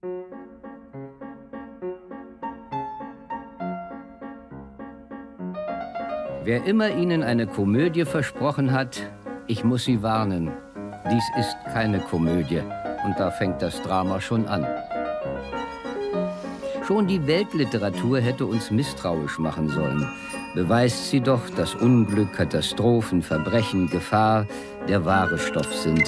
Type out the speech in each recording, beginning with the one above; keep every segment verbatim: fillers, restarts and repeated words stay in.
Wer immer Ihnen eine Komödie versprochen hat, ich muss Sie warnen. Dies ist keine Komödie und da fängt das Drama schon an. Schon die Weltliteratur hätte uns misstrauisch machen sollen. Beweist sie doch, dass Unglück, Katastrophen, Verbrechen, Gefahr der wahre Stoff sind.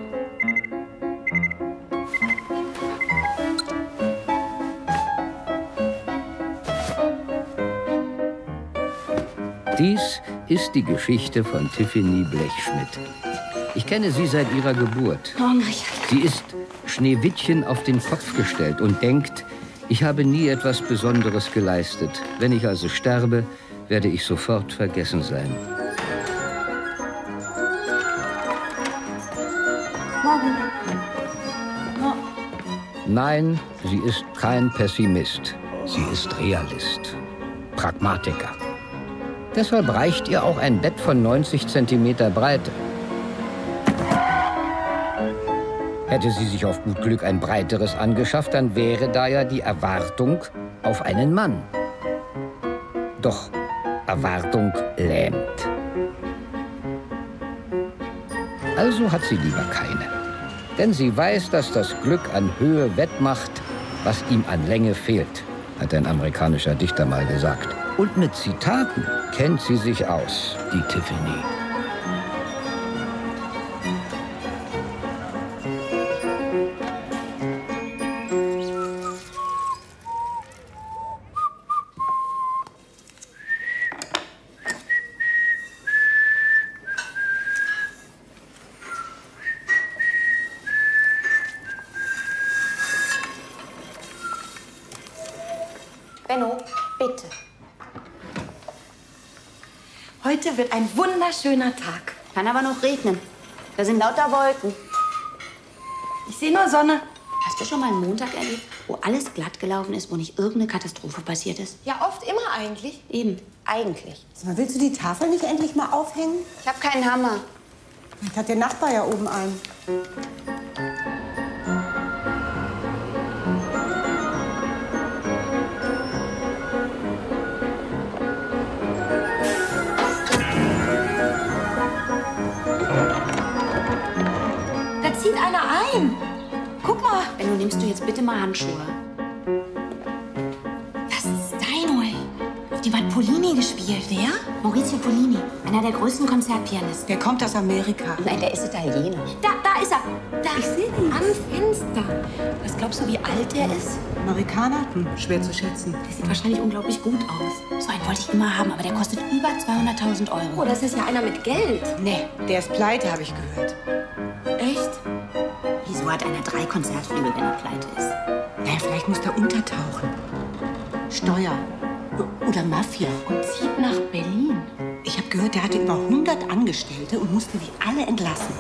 Dies ist die Geschichte von Tiffany Blechschmidt. Ich kenne sie seit ihrer Geburt. Sie ist Schneewittchen auf den Kopf gestellt und denkt, ich habe nie etwas Besonderes geleistet. Wenn ich also sterbe, werde ich sofort vergessen sein. Nein, sie ist kein Pessimist. Sie ist Realist, Pragmatiker. Deshalb reicht ihr auch ein Bett von neunzig Zentimeter Breite. Hätte sie sich auf gut Glück ein breiteres angeschafft, dann wäre da ja die Erwartung auf einen Mann. Doch Erwartung lähmt. Also hat sie lieber keine. Denn sie weiß, dass das Glück an Höhe wettmacht, was ihm an Länge fehlt, hat ein amerikanischer Dichter mal gesagt. Und mit Zitaten kennt sie sich aus, die Tiffany. Benno, bitte. Heute wird ein wunderschöner Tag. Kann aber noch regnen. Da sind lauter Wolken. Ich sehe nur Sonne. Hast du schon mal einen Montag erlebt, wo alles glatt gelaufen ist, wo nicht irgendeine Katastrophe passiert ist? Ja, oft immer eigentlich. Eben, eigentlich. Sag mal, willst du die Tafel nicht endlich mal aufhängen? Ich habe keinen Hammer. Vielleicht hat der Nachbar ja oben einen. Da zieht einer ein. Guck mal. Benno, nimmst du jetzt bitte mal Handschuhe? Das ist Steinway. Auf dem hat Polini gespielt. Wer? Maurizio Polini, einer der größten Konzertpianisten. Der kommt aus Amerika. Nein, der ist Italiener. Da, da ist er. Da. Ich sehe ihn. Am Fenster. Was glaubst du, wie alt der ist? Amerikaner? Hm, schwer zu schätzen. Der sieht wahrscheinlich unglaublich gut aus. So einen wollte ich immer haben, aber der kostet über zweihunderttausend Euro. Oh, das ist ja einer mit Geld. Nee, der ist pleite, habe ich gehört. Echt? Wieso hat einer drei Konzertflügel, wenn er pleite ist? Naja, vielleicht muss der untertauchen. Steuer. Oder Mafia. Und zieht nach Berlin. Ich habe gehört, der hatte über hundert Angestellte und musste die alle entlassen.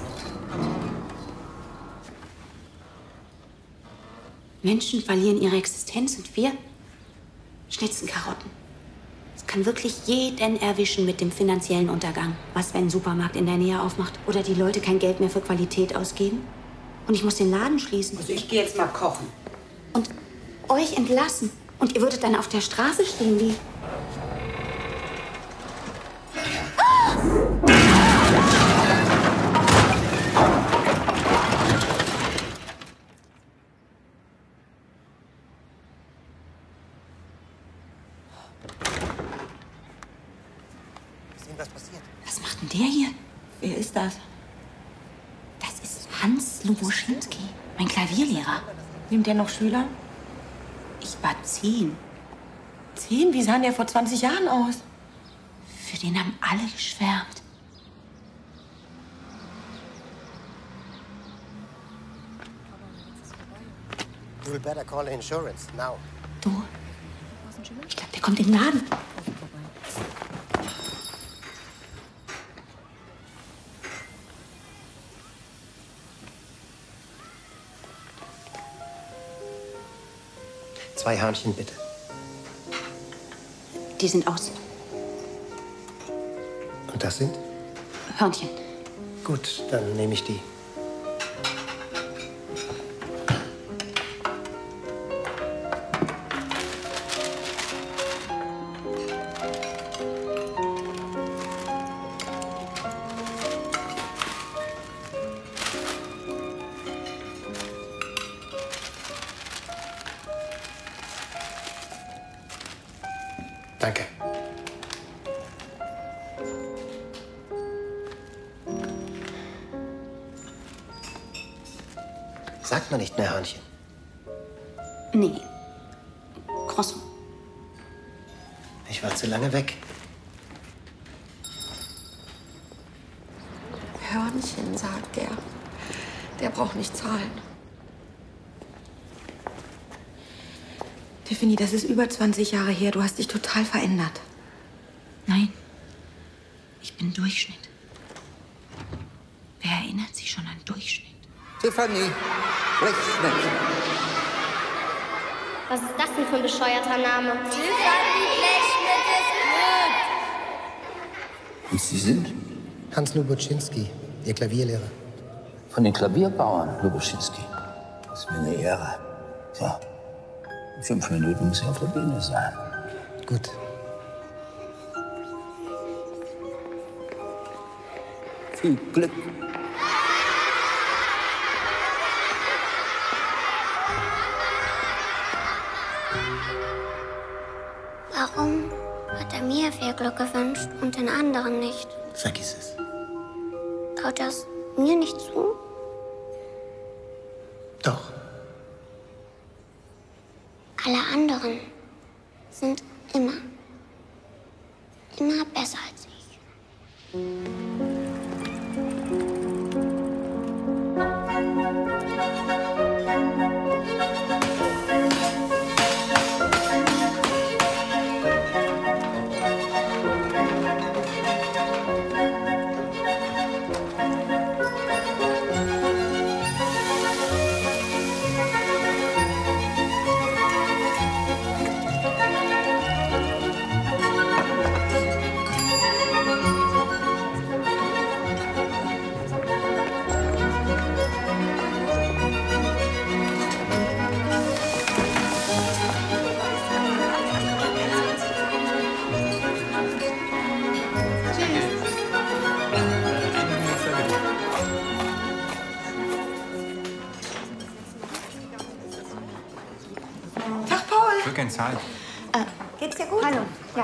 Menschen verlieren ihre Existenz und wir schnitzen Karotten. Es kann wirklich jeden erwischen mit dem finanziellen Untergang. Was, wenn ein Supermarkt in der Nähe aufmacht oder die Leute kein Geld mehr für Qualität ausgeben? Und ich muss den Laden schließen. Also ich gehe jetzt mal kochen. Und euch entlassen. Und ihr würdet dann auf der Straße stehen wie... Was passiert? Was macht denn der hier? Wer ist das? Das ist Hans Luboschinski, mein Klavierlehrer. Nimmt der noch Schüler? Ich war zehn. Zehn? Wie sah der vor zwanzig Jahren aus? Für den haben alle geschwärmt. You'll better call the insurance now. Du? Ich glaube, der kommt in den Laden. Zwei Hörnchen, bitte. Die sind aus. Und das sind? Hörnchen. Gut, dann nehme ich die. Danke. Sagt man nicht mehr Hörnchen? Nee. Croissant. Ich war zu lange weg. Hörnchen, sagt er. Der braucht nicht zahlen. Tiffany, das ist über zwanzig Jahre her. Du hast dich total verändert. Nein. Ich bin Durchschnitt. Wer erinnert sich schon an Durchschnitt? Tiffany Blechschmidt. Was ist das denn für ein bescheuerter Name? Tiffany Blechschmidt ist gut. Und Sie sind? Hans Luboczynski, Ihr Klavierlehrer. Von den Klavierbauern, Luboczynski. Das ist mir eine Ehre. Ja. In fünf Minuten muss ich auf der Bühne sein. Gut. Viel Glück. Warum hat er mir viel Glück gewünscht und den anderen nicht? Vergiss es. Traut er es mir nicht zu? Doch. Alle anderen sind immer, immer besser als ich. Zahlen. Äh, geht's dir gut? Hallo. Ja.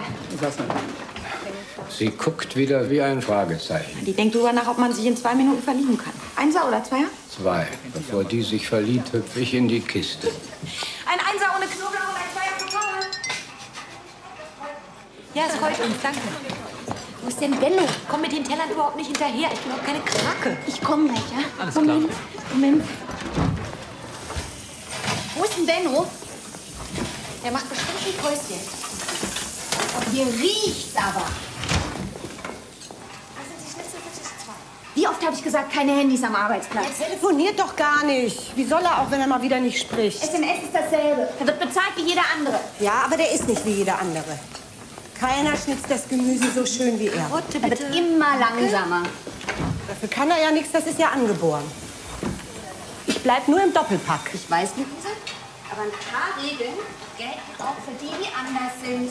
Sie guckt wieder wie ein Fragezeichen. Die denkt drüber nach, ob man sich in zwei Minuten verlieben kann. Einser oder Zweier? Zwei. Bevor die sich verliebt, hüpfe ich in die Kiste. Ein Einser ohne Knoblauch und ein Zweier total. Ja, es freut uns. Danke. Wo ist denn Benno? Komm mit den Tellern überhaupt nicht hinterher. Ich bin auch keine Krake. Ich komme gleich, ja? Alles Moment, klar. Moment. Wo ist denn Benno? Der macht bestimmt ein Päuschen. Und hier riecht's aber. Wie oft habe ich gesagt, keine Handys am Arbeitsplatz? Er telefoniert doch gar nicht. Wie soll er auch, wenn er mal wieder nicht spricht? S M S ist dasselbe. Er wird bezahlt wie jeder andere. Ja, aber der ist nicht wie jeder andere. Keiner schnitzt das Gemüse so schön wie er. Rotte, er wird immer langsamer. Dafür kann er ja nichts, das ist ja angeboren. Ich bleib nur im Doppelpack. Ich weiß, Luise, aber ein paar Regeln gelten auch für die, die anders sind.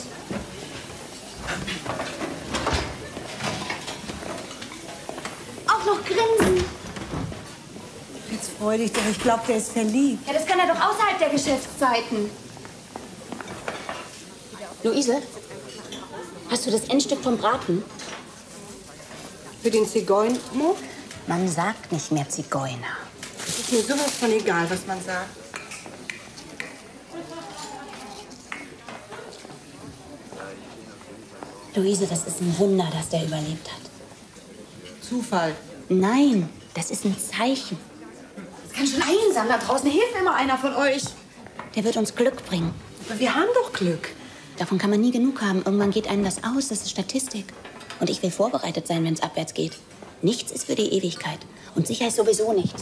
Auch noch grinsen. Jetzt freu dich doch, ich glaube, der ist verliebt. Ja, das kann er doch außerhalb der Geschäftszeiten. Luise, hast du das Endstück vom Braten? Für den Zigeuner? Man sagt nicht mehr Zigeuner. Es ist mir sowas von egal, was man sagt. Luise, das ist ein Wunder, dass der überlebt hat. Zufall. Nein, das ist ein Zeichen. Es kann schon einsam da draußen. Hilft mir mal einer von euch. Der wird uns Glück bringen. Aber wir haben doch Glück. Davon kann man nie genug haben. Irgendwann geht einem das aus. Das ist Statistik. Und ich will vorbereitet sein, wenn es abwärts geht. Nichts ist für die Ewigkeit. Und sicher ist sowieso nichts.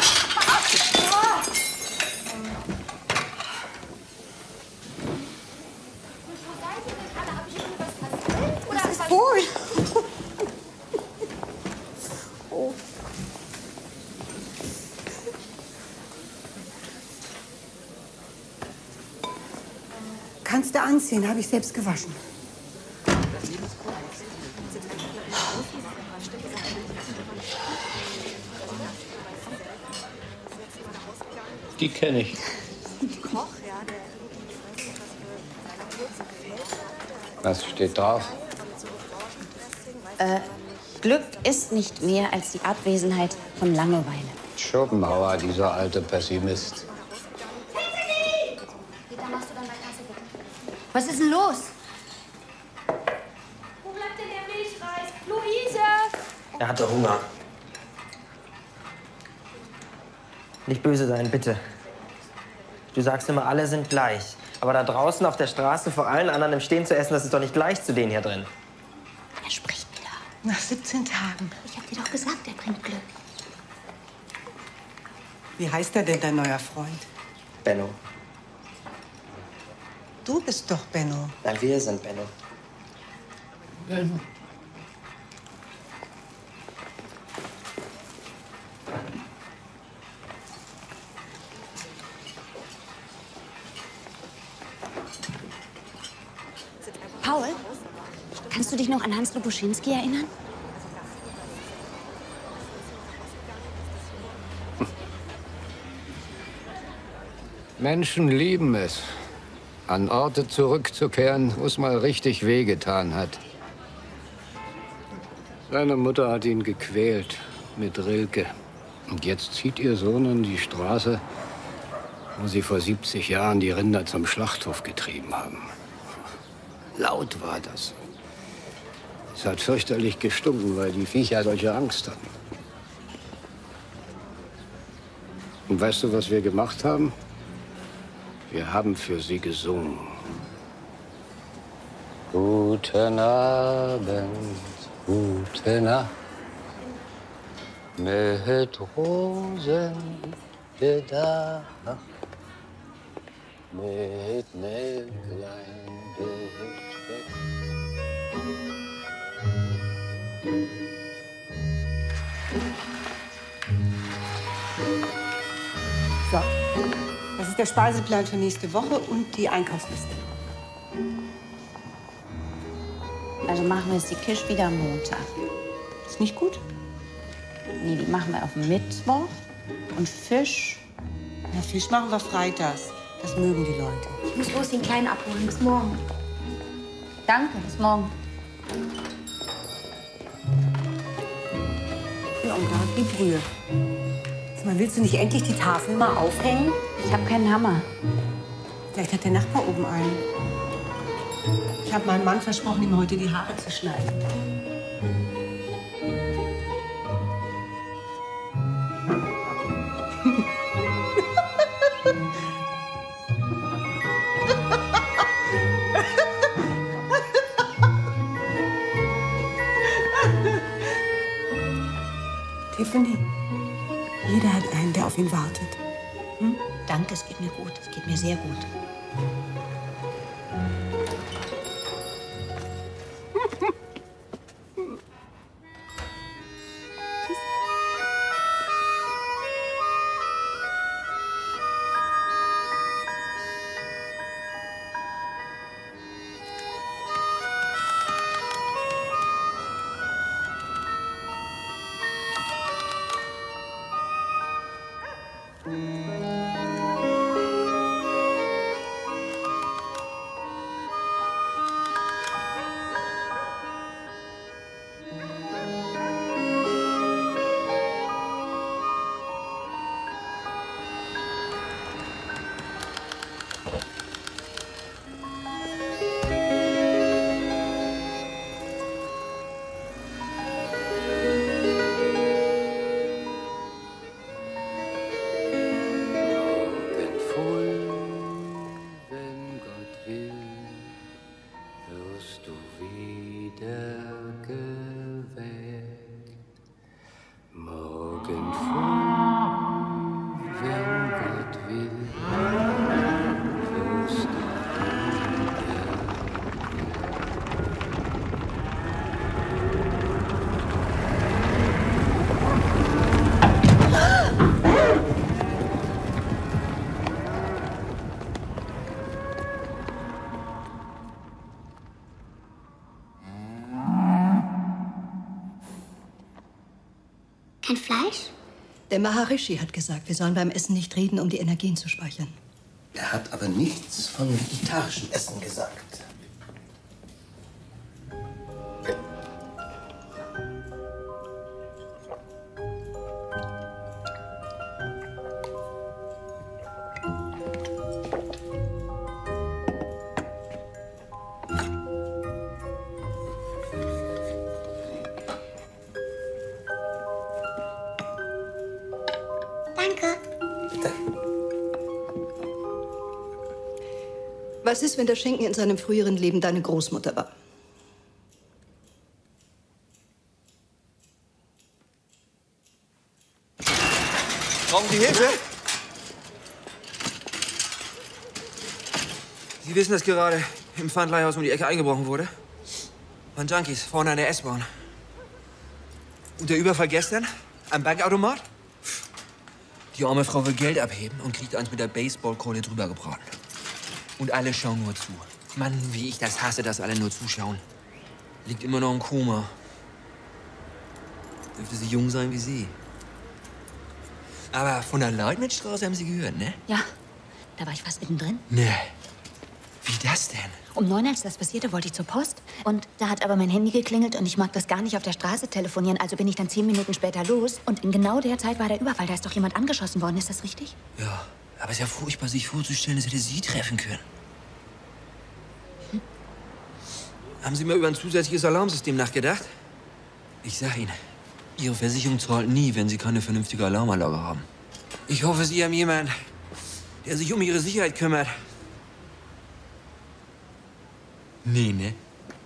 Was ist wohl? Oh. Kannst du anziehen, habe ich selbst gewaschen. Die kenne ich. Was steht drauf? Äh, Glück ist nicht mehr als die Abwesenheit von Langeweile. Schopenhauer, dieser alte Pessimist. Was ist denn los? Wo bleibt denn der Milchreis? Luise! Er hatte Hunger. Nicht böse sein, bitte. Du sagst immer, alle sind gleich. Aber da draußen auf der Straße vor allen anderen im Stehen zu essen, das ist doch nicht gleich zu denen hier drin. Er spricht wieder. Nach siebzehn Tagen. Ich hab dir doch gesagt, er bringt Glück. Wie heißt er denn, dein neuer Freund? Benno. Du bist doch Benno. Nein, wir sind Benno. Benno. Paul, kannst du dich noch an Hans Lubuschinski erinnern? Menschen lieben es, an Orte zurückzukehren, wo es mal richtig wehgetan hat. Seine Mutter hat ihn gequält mit Rilke. Und jetzt zieht ihr Sohn an die Straße, wo sie vor siebzig Jahren die Rinder zum Schlachthof getrieben haben. Laut war das. Es hat fürchterlich gestunken, weil die Viecher solche Angst hatten. Und weißt du, was wir gemacht haben? Wir haben für sie gesungen. Guten Abend, gute Nacht, mit Rosen bedacht, mit Nelklein besteckt. So, das ist der Speiseplan für nächste Woche und die Einkaufsliste. Also machen wir jetzt die Kisch wieder am Montag. Ist nicht gut? Nee, die machen wir auf Mittwoch. Und Fisch? Na, Fisch machen wir freitags. Das mögen die Leute. Ich muss los den Kleinen abholen. Bis morgen. Danke, bis morgen. Ja, und da die Brühe. Sag mal, willst du nicht endlich die Tafel mal aufhängen? Ich habe keinen Hammer. Vielleicht hat der Nachbar oben einen. Ich habe meinem Mann versprochen, ihm heute die Haare zu schneiden. Tiffany, jeder hat einen, der auf ihn wartet. Hm? Danke, es geht mir gut. Es geht mir sehr gut. Kein Fleisch? Der Maharishi hat gesagt, wir sollen beim Essen nicht reden, um die Energien zu speichern. Er hat aber nichts von vegetarischem Essen gesagt. Danke. Bitte. Was ist, wenn der Schinken in seinem früheren Leben deine Großmutter war? Brauchen Sie Hilfe? Sie wissen, dass gerade im Pfandleihhaus um die Ecke eingebrochen wurde? Waren Junkies vorne an der S-Bahn. Und der Überfall gestern am Bankautomat? Die arme Frau will Geld abheben und kriegt eins mit der Baseballkeule drüber gebraten. Und alle schauen nur zu. Mann, wie ich das hasse, dass alle nur zuschauen. Liegt immer noch im Koma. Dürfte sie jung sein wie Sie. Aber von der Leutnitzstraße haben Sie gehört, ne? Ja, da war ich fast mittendrin. Ne. Wie das denn? Um neun, als das passierte, wollte ich zur Post. Und da hat aber mein Handy geklingelt und ich mag das gar nicht auf der Straße telefonieren. Also bin ich dann zehn Minuten später los. Und in genau der Zeit war der Überfall. Da ist doch jemand angeschossen worden. Ist das richtig? Ja, aber es ist ja furchtbar, sich vorzustellen, es hätte Sie treffen können. Hm? Haben Sie mal über ein zusätzliches Alarmsystem nachgedacht? Ich sag Ihnen, Ihre Versicherung zahlt nie, wenn Sie keine vernünftige Alarmanlage haben. Ich hoffe, Sie haben jemanden, der sich um Ihre Sicherheit kümmert. Nee, ne?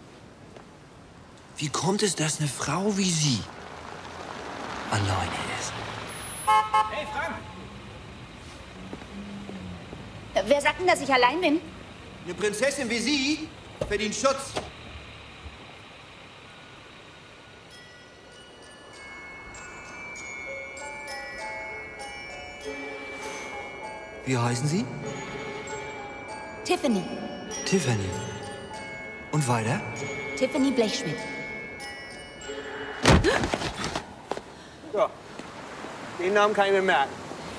Wie kommt es, dass eine Frau wie Sie alleine ist? Hey, Frank! Wer sagt denn, dass ich allein bin? Eine Prinzessin wie Sie verdient Schutz. Wie heißen Sie? Tiffany. Tiffany. Und weiter? Tiffany Blechschmidt. So, den Namen kann ich mir merken.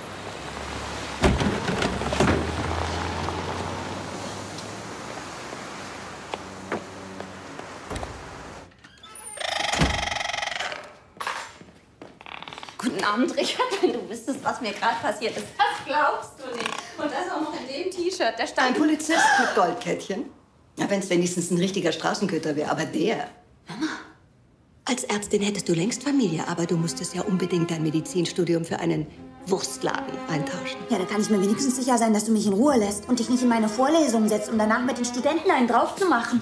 Guten Abend, Richard. Wenn du wüsstest, was mir gerade passiert ist, das glaubst du nicht. Und das auch noch in dem T-Shirt. Da stand Ein Polizist mit Goldkettchen. Ja, wenn es wenigstens ein richtiger Straßenköter wäre, aber der. Mama, als Ärztin hättest du längst Familie, aber du musstest ja unbedingt dein Medizinstudium für einen Wurstladen eintauschen. Ja, da kann ich mir wenigstens sicher sein, dass du mich in Ruhe lässt und dich nicht in meine Vorlesung setzt, um danach mit den Studenten einen drauf zu machen.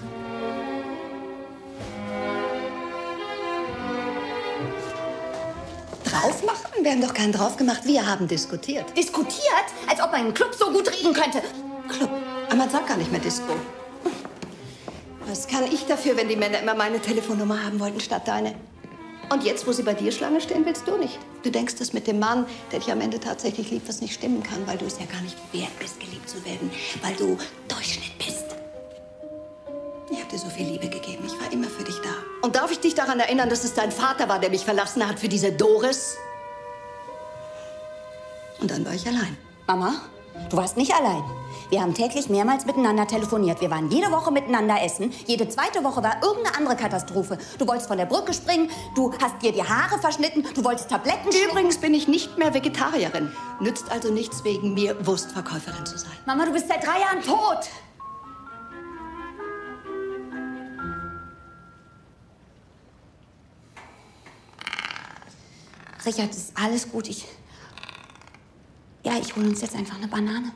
Drauf machen? Wir haben doch keinen drauf gemacht. Wir haben diskutiert. Diskutiert? Als ob ein Club so gut riechen könnte. Club? Aber man sagt gar nicht mehr Disco. Was kann ich dafür, wenn die Männer immer meine Telefonnummer haben wollten statt deine? Und jetzt, wo sie bei dir Schlange stehen, willst du nicht. Du denkst, dass mit dem Mann, der dich am Ende tatsächlich liebt, was nicht stimmen kann, weil du es ja gar nicht wert bist, geliebt zu werden, weil du Durchschnitt bist. Ich habe dir so viel Liebe gegeben. Ich war immer für dich da. Und darf ich dich daran erinnern, dass es dein Vater war, der mich verlassen hat für diese Doris? Und dann war ich allein. Mama, du warst nicht allein. Wir haben täglich mehrmals miteinander telefoniert. Wir waren jede Woche miteinander essen. Jede zweite Woche war irgendeine andere Katastrophe. Du wolltest von der Brücke springen, du hast dir die Haare verschnitten, du wolltest Tabletten schlucken. Übrigens bin ich nicht mehr Vegetarierin. Nützt also nichts, wegen mir Wurstverkäuferin zu sein. Mama, du bist seit drei Jahren tot. Richard, ist alles gut. Ich... Ja, ich hole uns jetzt einfach eine Banane.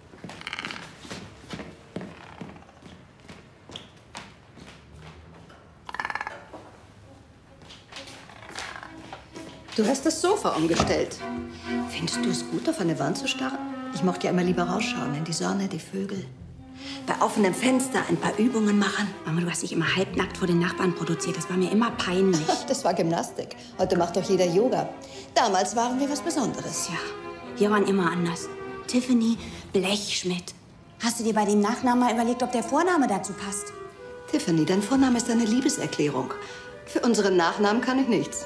Du hast das Sofa umgestellt. Findest du es gut, auf eine Wand zu starren? Ich mochte ja immer lieber rausschauen, in die Sonne, die Vögel. Bei offenem Fenster ein paar Übungen machen. Mama, du hast dich immer halbnackt vor den Nachbarn produziert. Das war mir immer peinlich. Das war Gymnastik. Heute macht doch jeder Yoga. Damals waren wir was Besonderes. Ja, wir waren immer anders. Tiffany Blechschmidt. Hast du dir bei dem Nachnamen mal überlegt, ob der Vorname dazu passt? Tiffany, dein Vorname ist eine Liebeserklärung. Für unseren Nachnamen kann ich nichts.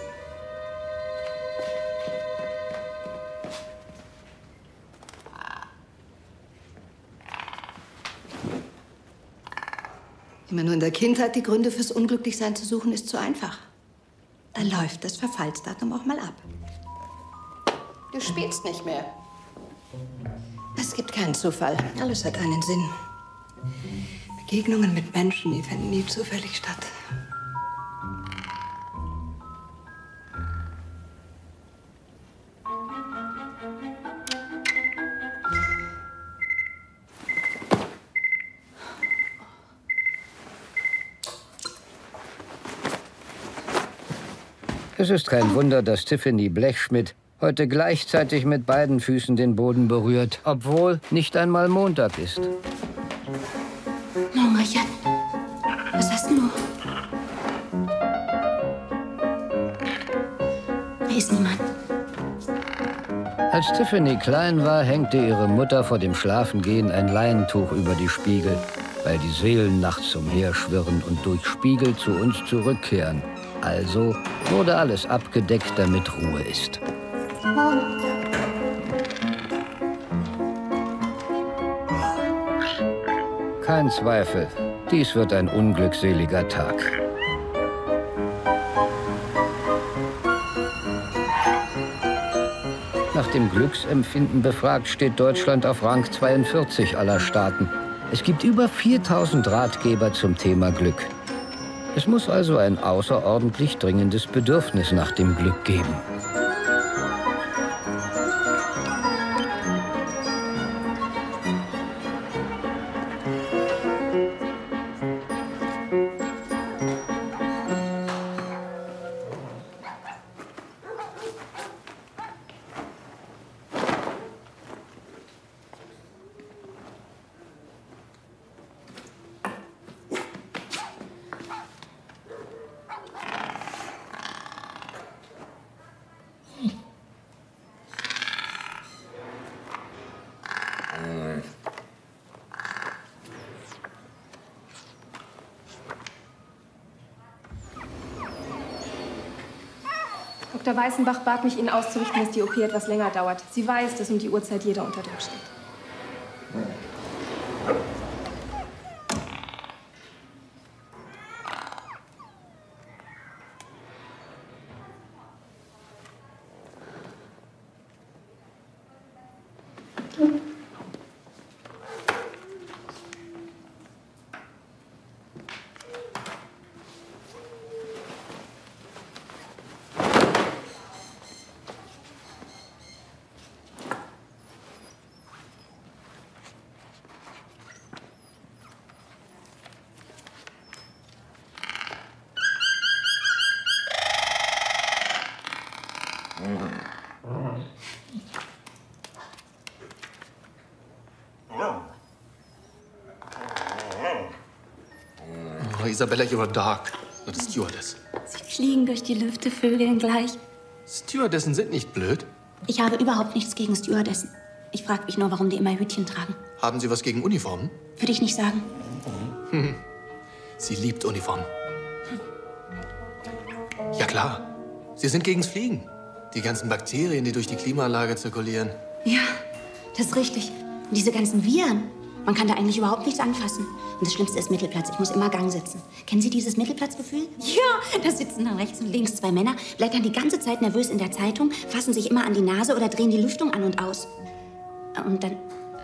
Immer nur in der Kindheit die Gründe fürs Unglücklichsein zu suchen, ist zu einfach. Dann läuft das Verfallsdatum auch mal ab. Du spielst nicht mehr. Es gibt keinen Zufall. Alles hat einen Sinn. Begegnungen mit Menschen, die finden nie zufällig statt. Es ist kein Wunder, dass Tiffany Blechschmidt heute gleichzeitig mit beiden Füßen den Boden berührt, obwohl nicht einmal Montag ist. Morgen, Richard. Was hast du? Da ist niemand. Als Tiffany klein war, hängte ihre Mutter vor dem Schlafengehen ein Leintuch über die Spiegel, weil die Seelen nachts umherschwirren und durch Spiegel zu uns zurückkehren. Also wurde alles abgedeckt, damit Ruhe ist. Kein Zweifel, dies wird ein unglückseliger Tag. Nach dem Glücksempfinden befragt steht Deutschland auf Rang zweiundvierzig aller Staaten. Es gibt über viertausend Ratgeber zum Thema Glück. Es muss also ein außerordentlich dringendes Bedürfnis nach dem Glück geben. Doktor Weißenbach bat mich, Ihnen auszurichten, dass die O P etwas länger dauert. Sie weiß, dass um die Uhrzeit jeder unter Druck steht. Oh, Isabella, you're dark. Not a stewardess. Sie fliegen durch die Lüfte, vögeln gleich. Stewardessen sind nicht blöd. Ich habe überhaupt nichts gegen Stewardessen. Ich frage mich nur, warum die immer Hütchen tragen. Haben Sie was gegen Uniformen? Würde ich nicht sagen. Hm. Sie liebt Uniformen. Ja klar. Sie sind gegens Fliegen. Die ganzen Bakterien, die durch die Klimaanlage zirkulieren. Ja, das ist richtig. Und diese ganzen Viren. Man kann da eigentlich überhaupt nichts anfassen. Und das Schlimmste ist Mittelplatz. Ich muss immer Gang sitzen. Kennen Sie dieses Mittelplatzgefühl? Ja, da sitzen dann rechts und links zwei Männer, blättern die ganze Zeit nervös in der Zeitung, fassen sich immer an die Nase oder drehen die Lüftung an und aus. Und dann...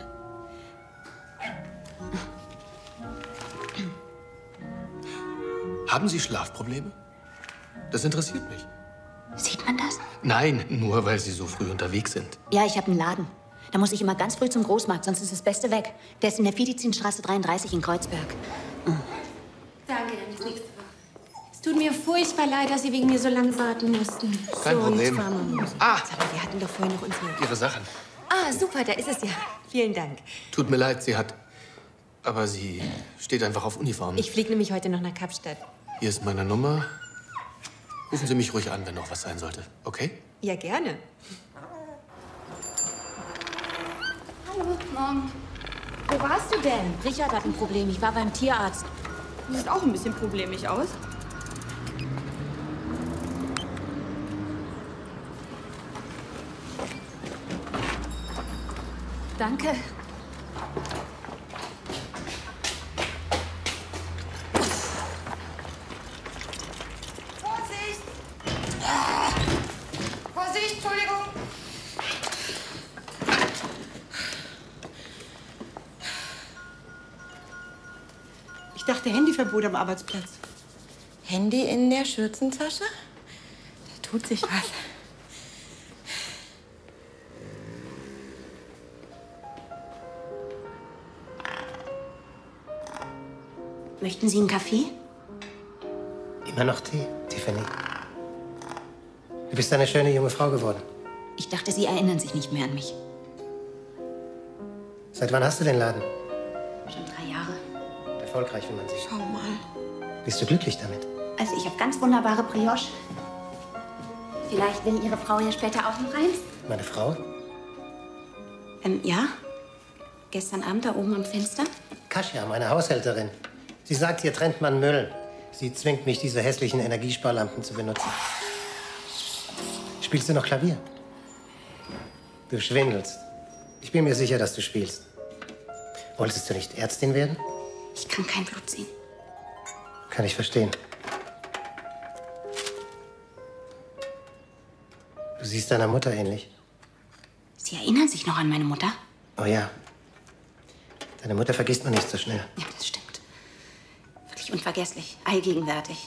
Haben Sie Schlafprobleme? Das interessiert mich. Sieht man das? Nein, nur weil Sie so früh unterwegs sind. Ja, ich habe einen Laden. Da muss ich immer ganz früh zum Großmarkt, sonst ist das Beste weg. Der ist in der Fidizinstraße dreiunddreißig in Kreuzberg. Oh. Danke, dann bis nächste Woche. Es tut mir furchtbar leid, dass Sie wegen mir so lange warten mussten. Kein so, Problem. Ah! Aber wir hatten doch vorhin noch unsere... Ihre Sachen. Ah, super, da ist es ja. Vielen Dank. Tut mir leid, sie hat... Aber sie steht einfach auf Uniformen. Ich fliege nämlich heute noch nach Kapstadt. Hier ist meine Nummer. Rufen Sie mich ruhig an, wenn noch was sein sollte. Okay? Ja, gerne. Hallo, Morgen. Wo warst du denn? Richard hat ein Problem. Ich war beim Tierarzt. Du siehst auch ein bisschen problemig aus. Danke. Vorsicht! Vorsicht, Entschuldigung! Ich dachte, Handyverbot am Arbeitsplatz. Handy in der Schürzentasche? Da tut sich was. Möchten Sie einen Kaffee? Immer noch Tee, Tiffany? Du bist eine schöne junge Frau geworden. Ich dachte, Sie erinnern sich nicht mehr an mich. Seit wann hast du den Laden? Schon drei Jahre. Erfolgreich, wie man sieht. Schau mal. Bist du glücklich damit? Also ich habe ganz wunderbare Brioche. Vielleicht will Ihre Frau ja später auch noch eins? Meine Frau? Ähm, ja. Gestern Abend da oben am Fenster. Kasia, meine Haushälterin. Sie sagt, hier trennt man Müll. Sie zwingt mich, diese hässlichen Energiesparlampen zu benutzen. Spielst du noch Klavier? Du schwindelst. Ich bin mir sicher, dass du spielst. Wolltest du nicht Ärztin werden? Ich kann kein Blut sehen. Kann ich verstehen. Du siehst deiner Mutter ähnlich. Sie erinnern sich noch an meine Mutter? Oh ja. Deine Mutter vergisst man nicht so schnell. Ja, das stimmt. Wirklich unvergesslich. Allgegenwärtig.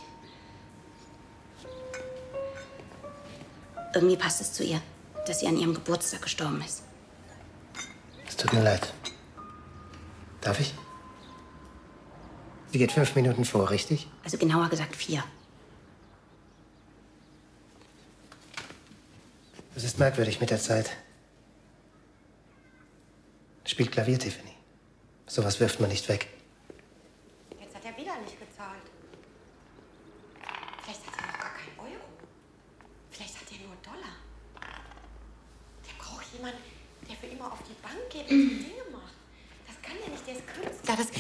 Irgendwie passt es zu ihr, dass sie an ihrem Geburtstag gestorben ist. Es tut mir leid. Darf ich? Sie geht fünf Minuten vor, richtig? Also genauer gesagt vier. Das ist merkwürdig mit der Zeit. Spielt Klavier, Tiffany. Sowas wirft man nicht weg. Jetzt hat er wieder nicht gezahlt. Vielleicht hat er noch gar keinen Euro. Vielleicht hat er nur Dollar. Der braucht jemanden, der für immer auf die Bank geht und so Dinge macht. Das kann der nicht, der ist Künstler. Das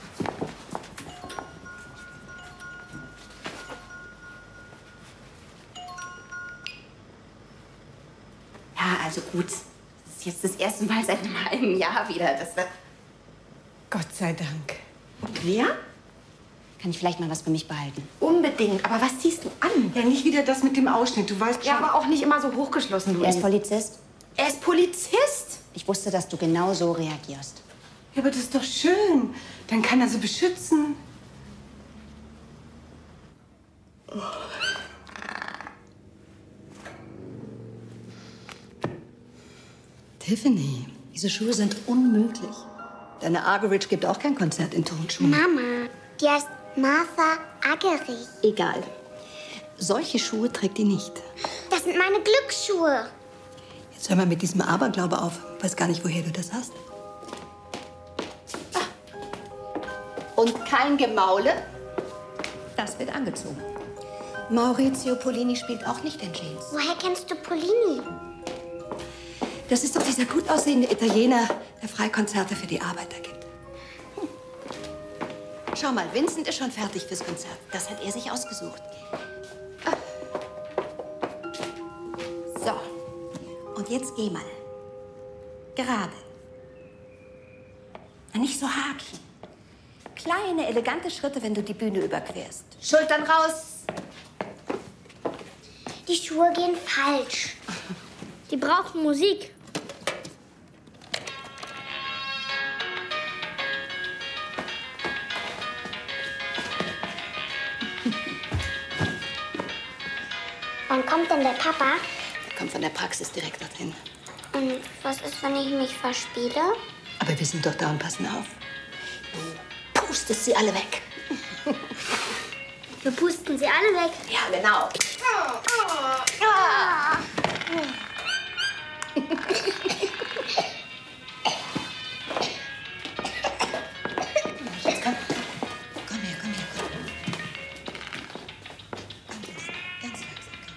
Ja, also gut. Das ist jetzt das erste Mal seit einem halben Jahr wieder. Das wird... Gott sei Dank. Und wer? Kann ich vielleicht mal was für mich behalten? Unbedingt. Aber was ziehst du an? Ja, nicht wieder das mit dem Ausschnitt. Du weißt schon. Ja, aber auch nicht immer so hochgeschlossen, du. Er ist Polizist. Er ist Polizist? Ich wusste, dass du genau so reagierst. Ja, aber das ist doch schön. Dann kann er sie beschützen. Oh. Tiffany, diese Schuhe sind unmöglich. Deine Argerich gibt auch kein Konzert in Turnschuhen. Mama, die heißt Martha Argerich. Egal. Solche Schuhe trägt die nicht. Das sind meine Glücksschuhe. Jetzt hör mal mit diesem Aberglaube auf. Weiß gar nicht, woher du das hast. Und kein Gemaule? Das wird angezogen. Maurizio Polini spielt auch nicht in Jeans. Woher kennst du Polini? Das ist doch dieser gut aussehende Italiener, der Freikonzerte für die Arbeiter gibt. Hm. Schau mal, Vincent ist schon fertig fürs Konzert. Das hat er sich ausgesucht. Ah. So. Und jetzt geh mal. Gerade. Nicht so Hakchen. Kleine, elegante Schritte, wenn du die Bühne überquerst. Schultern raus. Die Schuhe gehen falsch. Die brauchen Musik. Wann kommt denn der Papa? Der kommt von der Praxis direkt dorthin. Und was ist, wenn ich mich verspiele? Aber wir sind doch da und passen auf. Du pustest sie alle weg. Wir pusten sie alle weg. Ja, genau. Ah. Jetzt komm. Komm her, komm her, komm. Ganz langsam, ganz langsam, komm.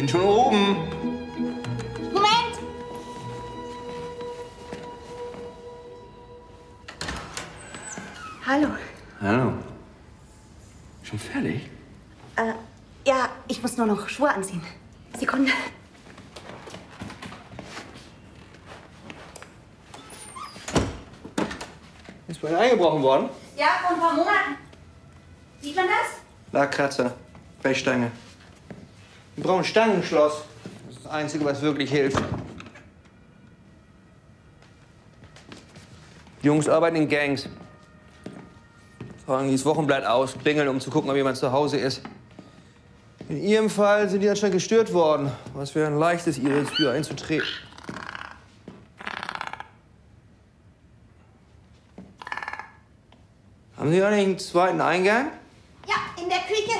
Bin schon oben. Moment! Hallo. Hallo. Schon fertig? Äh, ja, ich muss nur noch Schuhe anziehen. Sekunde. Ist bei Ihnen eingebrochen worden? Ja, vor ein paar Monaten. Sieht man das? Lackkratzer, Brechstange. Wir brauchen ein Stangenschloss. Das ist das Einzige, was wirklich hilft. Die Jungs arbeiten in Gangs. Tragen dieses Wochenblatt aus, klingeln, um zu gucken, ob jemand zu Hause ist. In Ihrem Fall sind die anscheinend gestört worden. Was wäre ein leichtes, Ihre Tür einzutreten. Haben Sie eigentlich einen zweiten Eingang? Ja, in der Küche.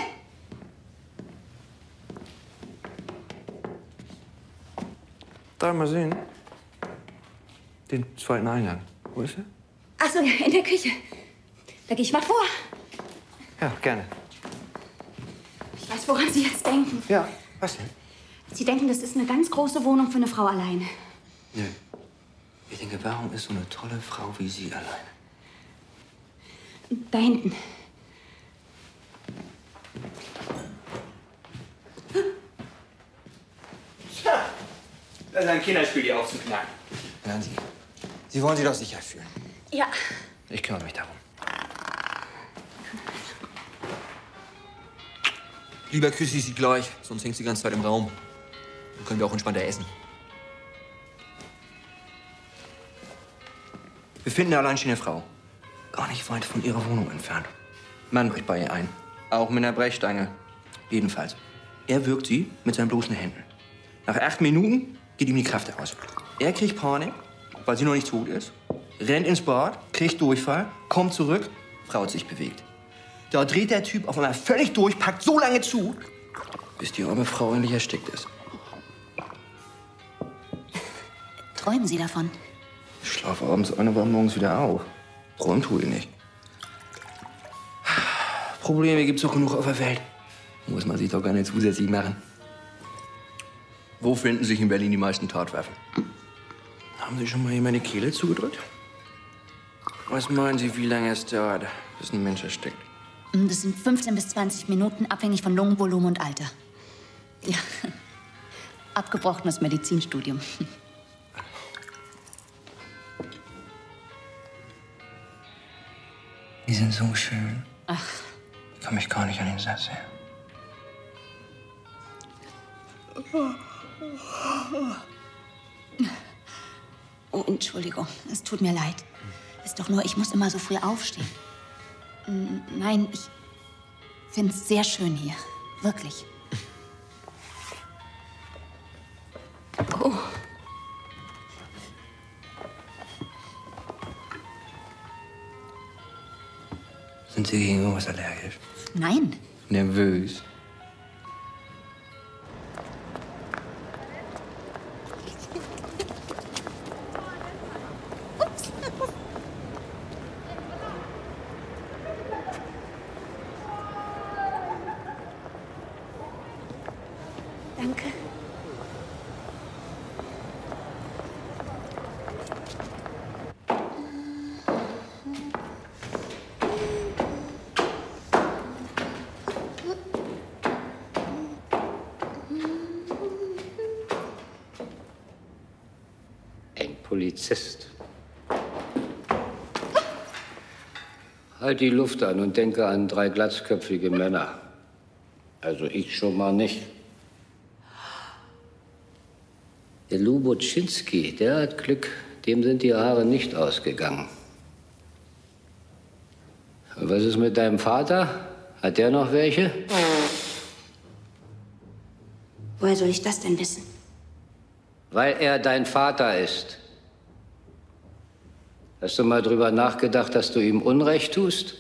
Darf ich mal sehen? Den zweiten Eingang. Wo ist er? Ach so, in der Küche. Da gehe ich mal vor. Ja, gerne. Ich weiß, woran Sie jetzt denken. Ja, was denn? Sie denken, das ist eine ganz große Wohnung für eine Frau alleine. Nö. Ich denke, warum ist so eine tolle Frau wie Sie alleine? Da hinten. Tja, das ist ein Kinderspiel, die aufzuknacken. Hören Sie, Sie wollen sich doch sicher fühlen. Ja. Ich kümmere mich darum. Lieber küsse ich Sie gleich, sonst hängt sie die ganze Zeit im Raum. Dann können wir auch entspannter essen. Wir finden eine alleinstehende Frau. Gar nicht weit von ihrer Wohnung entfernt. Mann bricht bei ihr ein. Auch mit einer Brechstange. Jedenfalls. Er wirkt sie mit seinen bloßen Händen. Nach acht Minuten geht ihm die Kraft aus. Er kriegt Panik, weil sie noch nicht tot ist, rennt ins Bad, kriegt Durchfall, kommt zurück, Frau hat sich bewegt. Da dreht der Typ auf einmal völlig durch, packt so lange zu, bis die arme Frau endlich erstickt ist. Träumen Sie davon? Ich schlafe abends ein, aber morgens wieder auf. Träumen tue ich nicht. Probleme gibt's doch genug auf der Welt. Muss man sich doch gar nicht zusätzlich machen. Wo finden sich in Berlin die meisten Tatwaffen? Haben Sie schon mal jemand die Kehle zugedrückt? Was meinen Sie, wie lange es dauert, bis ein Mensch erstickt? Das sind fünfzehn bis zwanzig Minuten, abhängig von Lungenvolumen und Alter. Ja. Abgebrochenes Medizinstudium. Die sind so schön. Ach. Ich kann mich gar nicht an den Satz erinnern. Oh, Entschuldigung. Es tut mir leid. Ist doch nur, ich muss immer so früh aufstehen. N- Nein, ich finde es sehr schön hier. Wirklich. Oh. Sind Sie gegen irgendwas allergisch? Nein. Nervös? Danke. Ein Polizist. Halt die Luft an und denke an drei glatzköpfige Männer. Also ich schon mal nicht. Der Luboczynski, der hat Glück. Dem sind die Haare nicht ausgegangen. Und was ist mit deinem Vater? Hat der noch welche? Woher soll ich das denn wissen? Weil er dein Vater ist. Hast du mal drüber nachgedacht, dass du ihm Unrecht tust?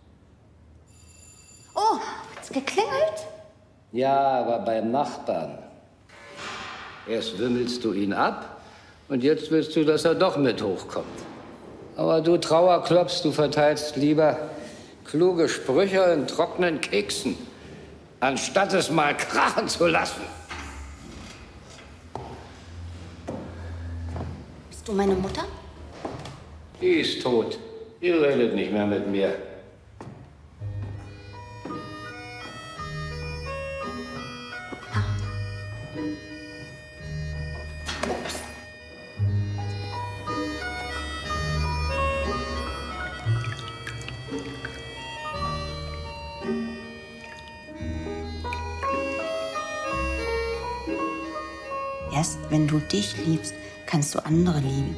Oh, hat's geklingelt? Ja, aber beim Nachbarn. Erst wimmelst du ihn ab und jetzt willst du, dass er doch mit hochkommt. Aber du Trauerklops, du verteilst lieber kluge Sprüche in trockenen Keksen, anstatt es mal krachen zu lassen. Bist du meine Mutter? Die ist tot. Die redet nicht mehr mit mir. Erst wenn du dich liebst, kannst du andere lieben.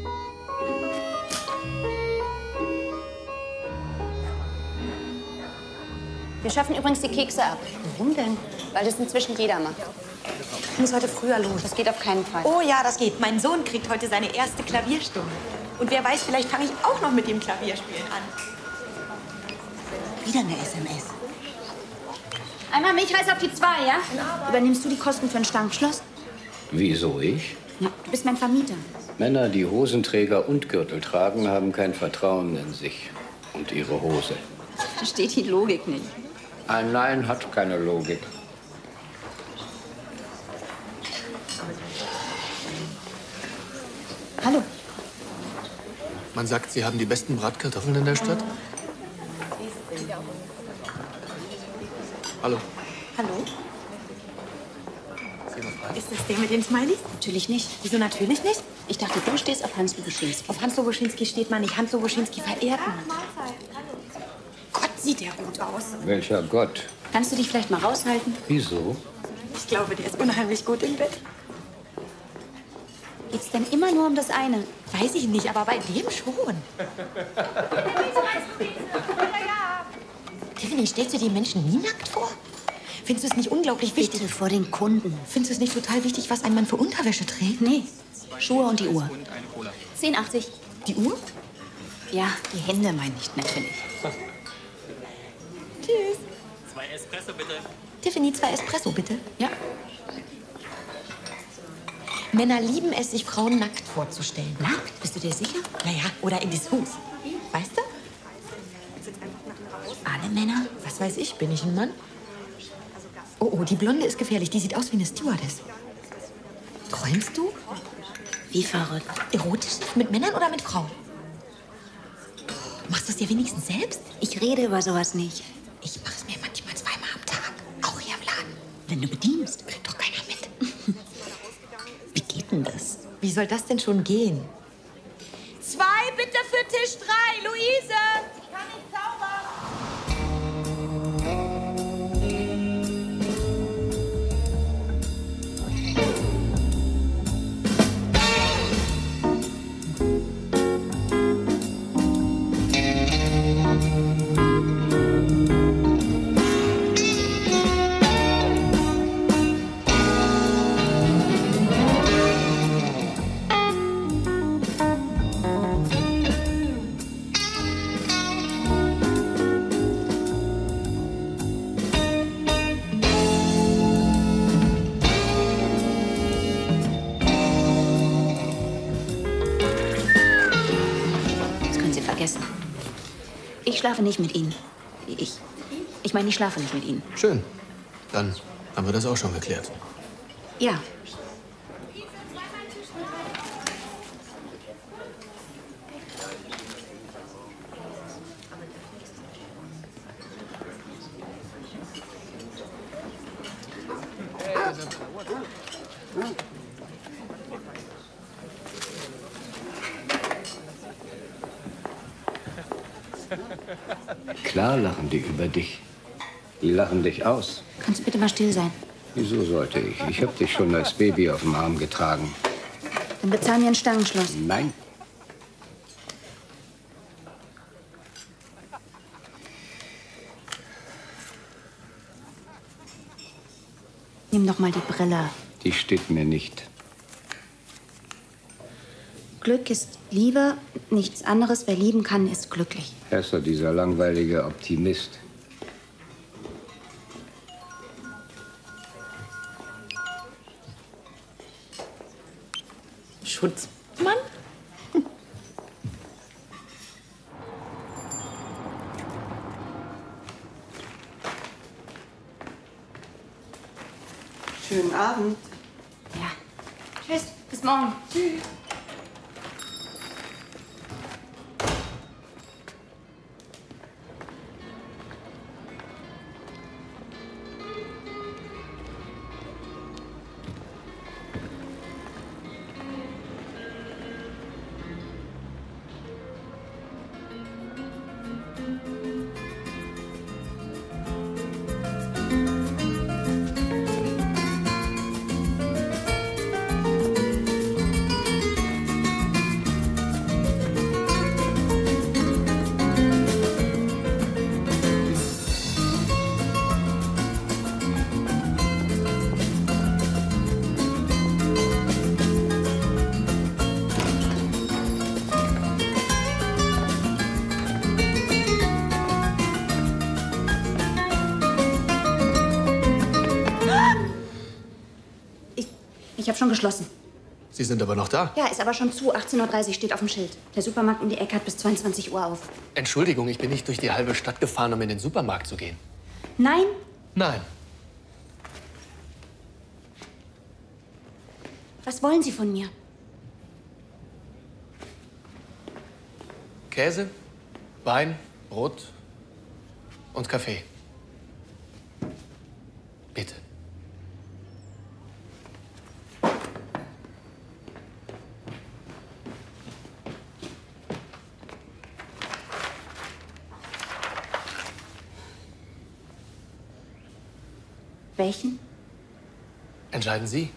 Wir schaffen übrigens die Kekse ab. Warum denn? Weil das inzwischen jeder macht. Ich muss heute früher los. Das geht auf keinen Fall. Oh ja, das geht. Mein Sohn kriegt heute seine erste Klavierstunde. Und wer weiß, vielleicht fange ich auch noch mit dem Klavierspielen an. Wieder eine S M S. Einmal Milchreis auf die zwei, ja? Übernimmst du die Kosten für ein Stangenschloss? Wieso ich? Ja, du bist mein Vermieter. Männer, die Hosenträger und Gürtel tragen, haben kein Vertrauen in sich und ihre Hose. Versteht die Logik nicht. Ein Nein hat keine Logik. Hallo. Man sagt, Sie haben die besten Bratkartoffeln in der Stadt. Hallo. Hallo? Ist das der mit den Smileys? Natürlich nicht. Wieso natürlich nicht? Ich dachte, du stehst auf Hans Luboschinski. Auf Hans Luboschinski steht man nicht. Hans Luboschinski verehrt man. Gott, sieht der gut aus. Welcher Gott? Kannst du dich vielleicht mal raushalten? Wieso? Ich glaube, der ist unheimlich gut im Bett. Geht's denn immer nur um das eine? Weiß ich nicht, aber bei dem schon. Tiffany, stellst du die Menschen nie nackt vor? Findest du es nicht unglaublich wichtig? Bitte vor den Kunden. Findest du es nicht total wichtig, was ein Mann für Unterwäsche trägt? Nee. Schuhe und die Uhr. zehn achtzig. Die Uhr? Ja, die Hände meine ich natürlich. Tschüss. Zwei Espresso, bitte. Tiffany, zwei Espresso, bitte. Ja. Männer lieben es, sich Frauen nackt vorzustellen. Nackt? Bist du dir sicher? Naja, oder in Dessous. Weißt du? Alle Männer? Was weiß ich, bin ich ein Mann? Oh, oh, die Blonde ist gefährlich. Die sieht aus wie eine Stewardess. Träumst du? Wie verrückt. Erotisch? Mit Männern oder mit Frauen? Machst du es dir wenigstens selbst? Ich rede über sowas nicht. Ich mache es mir manchmal zweimal am Tag. Auch hier im Laden. Wenn du bedienst. Kriegt doch keiner mit. Wie geht denn das? Wie soll das denn schon gehen? Zwei bitte für Tisch drei, Luise! Ich kann nicht zaubern. Ich schlafe nicht mit Ihnen. Ich. Ich meine, ich schlafe nicht mit Ihnen. Schön. Dann haben wir das auch schon geklärt. Ja. Klar lachen die über dich. Die lachen dich aus. Kannst du bitte mal still sein? Wieso sollte ich? Ich habe dich schon als Baby auf dem Arm getragen. Dann bezahlen wir ein Stangenschloss. Nein. Nimm doch mal die Brille. Die steht mir nicht. Glück ist Liebe, nichts anderes. Wer lieben kann, ist glücklich. Hesser, dieser langweilige Optimist. Schutzmann? Schönen Abend. Ja. Tschüss, bis morgen. Tschüss. Ich habe schon geschlossen. Sie sind aber noch da. Ja, ist aber schon zu. achtzehn Uhr dreißig steht auf dem Schild. Der Supermarkt um die Ecke hat bis zweiundzwanzig Uhr auf. Entschuldigung, ich bin nicht durch die halbe Stadt gefahren, um in den Supermarkt zu gehen. Nein? Nein. Was wollen Sie von mir? Käse, Wein, Brot und Kaffee. Bitte. Welchen? Entscheiden Sie.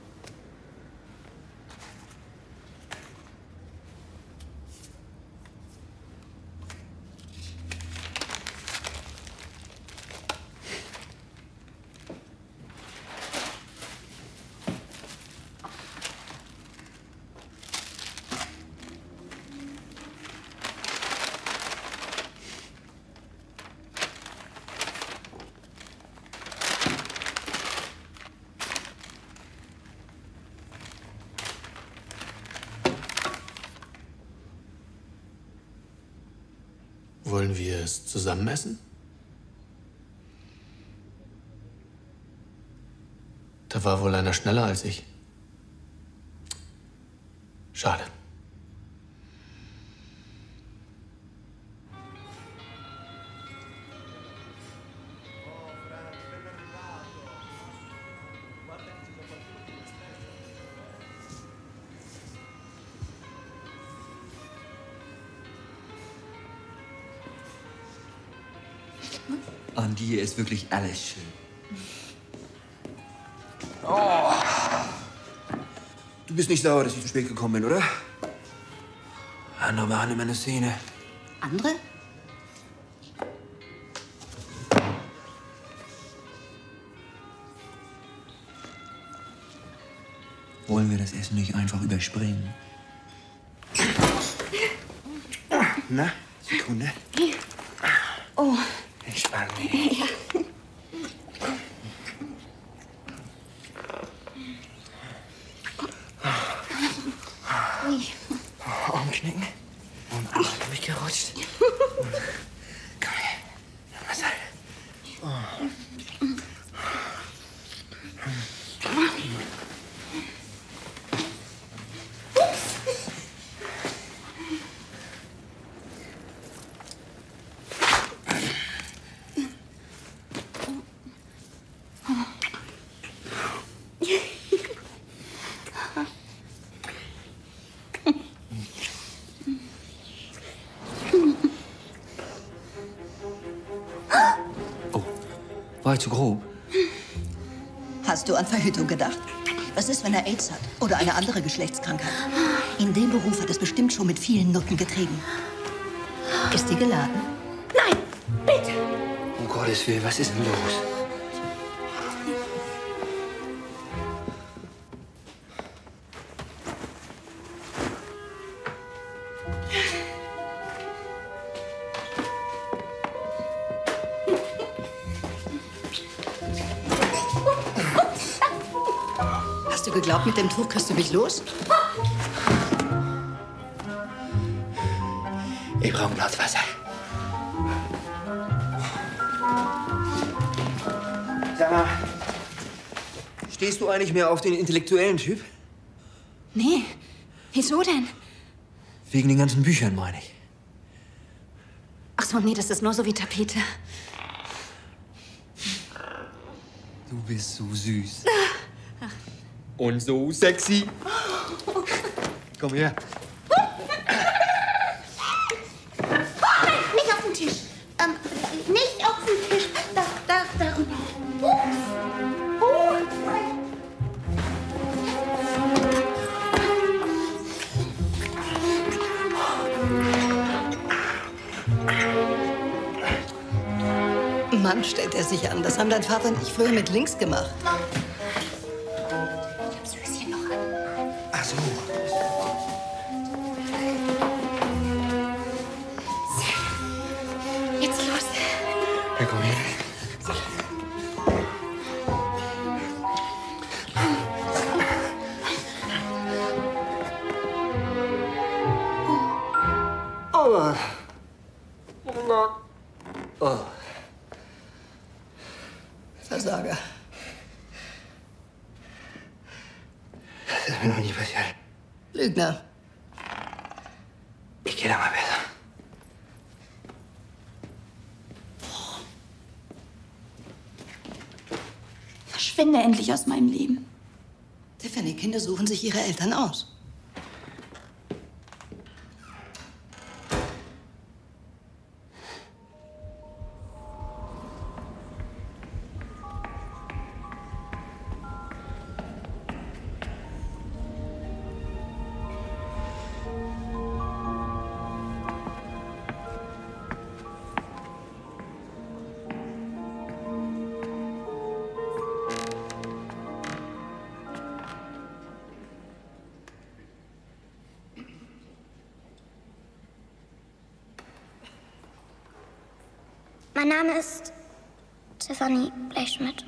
Wollen wir es zusammen essen? Da war wohl einer schneller als ich. Schade. An dir ist wirklich alles schön. Oh. Du bist nicht sauer, dass ich zu spät gekommen bin, oder? Andere machen immer eine Szene. Andere? Wollen wir das Essen nicht einfach überspringen? Na, Sekunde. Oh. Entspann dich. Ja. Ui. Arm knicken. Und Arm durchgerutscht. Komm her. Was halt? Oh. War ich zu grob? Hast du an Verhütung gedacht? Was ist, wenn er AIDS hat oder eine andere Geschlechtskrankheit? In dem Beruf hat es bestimmt schon mit vielen Nutten getrieben. Ist die geladen? Nein, bitte! Um Gottes Willen, was ist denn los? Hast du geglaubt, mit dem Tuch kriegst du mich los? Ich brauche ein Glas Wasser. Sag mal, stehst du eigentlich mehr auf den intellektuellen Typ? Nee. Wieso denn? Wegen den ganzen Büchern, meine ich. Ach so, nee, das ist nur so wie Tapete. Du bist so süß. Und so sexy. Komm her. Nein, nicht auf den Tisch. Ähm, nicht auf den Tisch. Da, da, darüber. Ups. Oh. Mann, stellt er sich an. Das haben dein Vater und ich früher mit links gemacht. Ach so. Jetzt los. Ja, komm her. Das ist mir noch nie passiert. Lügner. Ich gehe da mal besser. Verschwinde endlich aus meinem Leben. Tiffany, Kinder suchen sich ihre Eltern aus. Mein Name ist Tiffany Blechschmidt.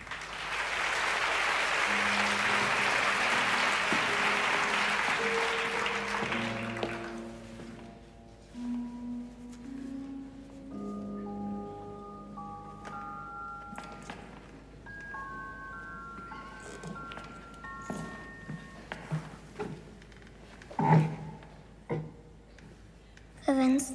Für Vincent.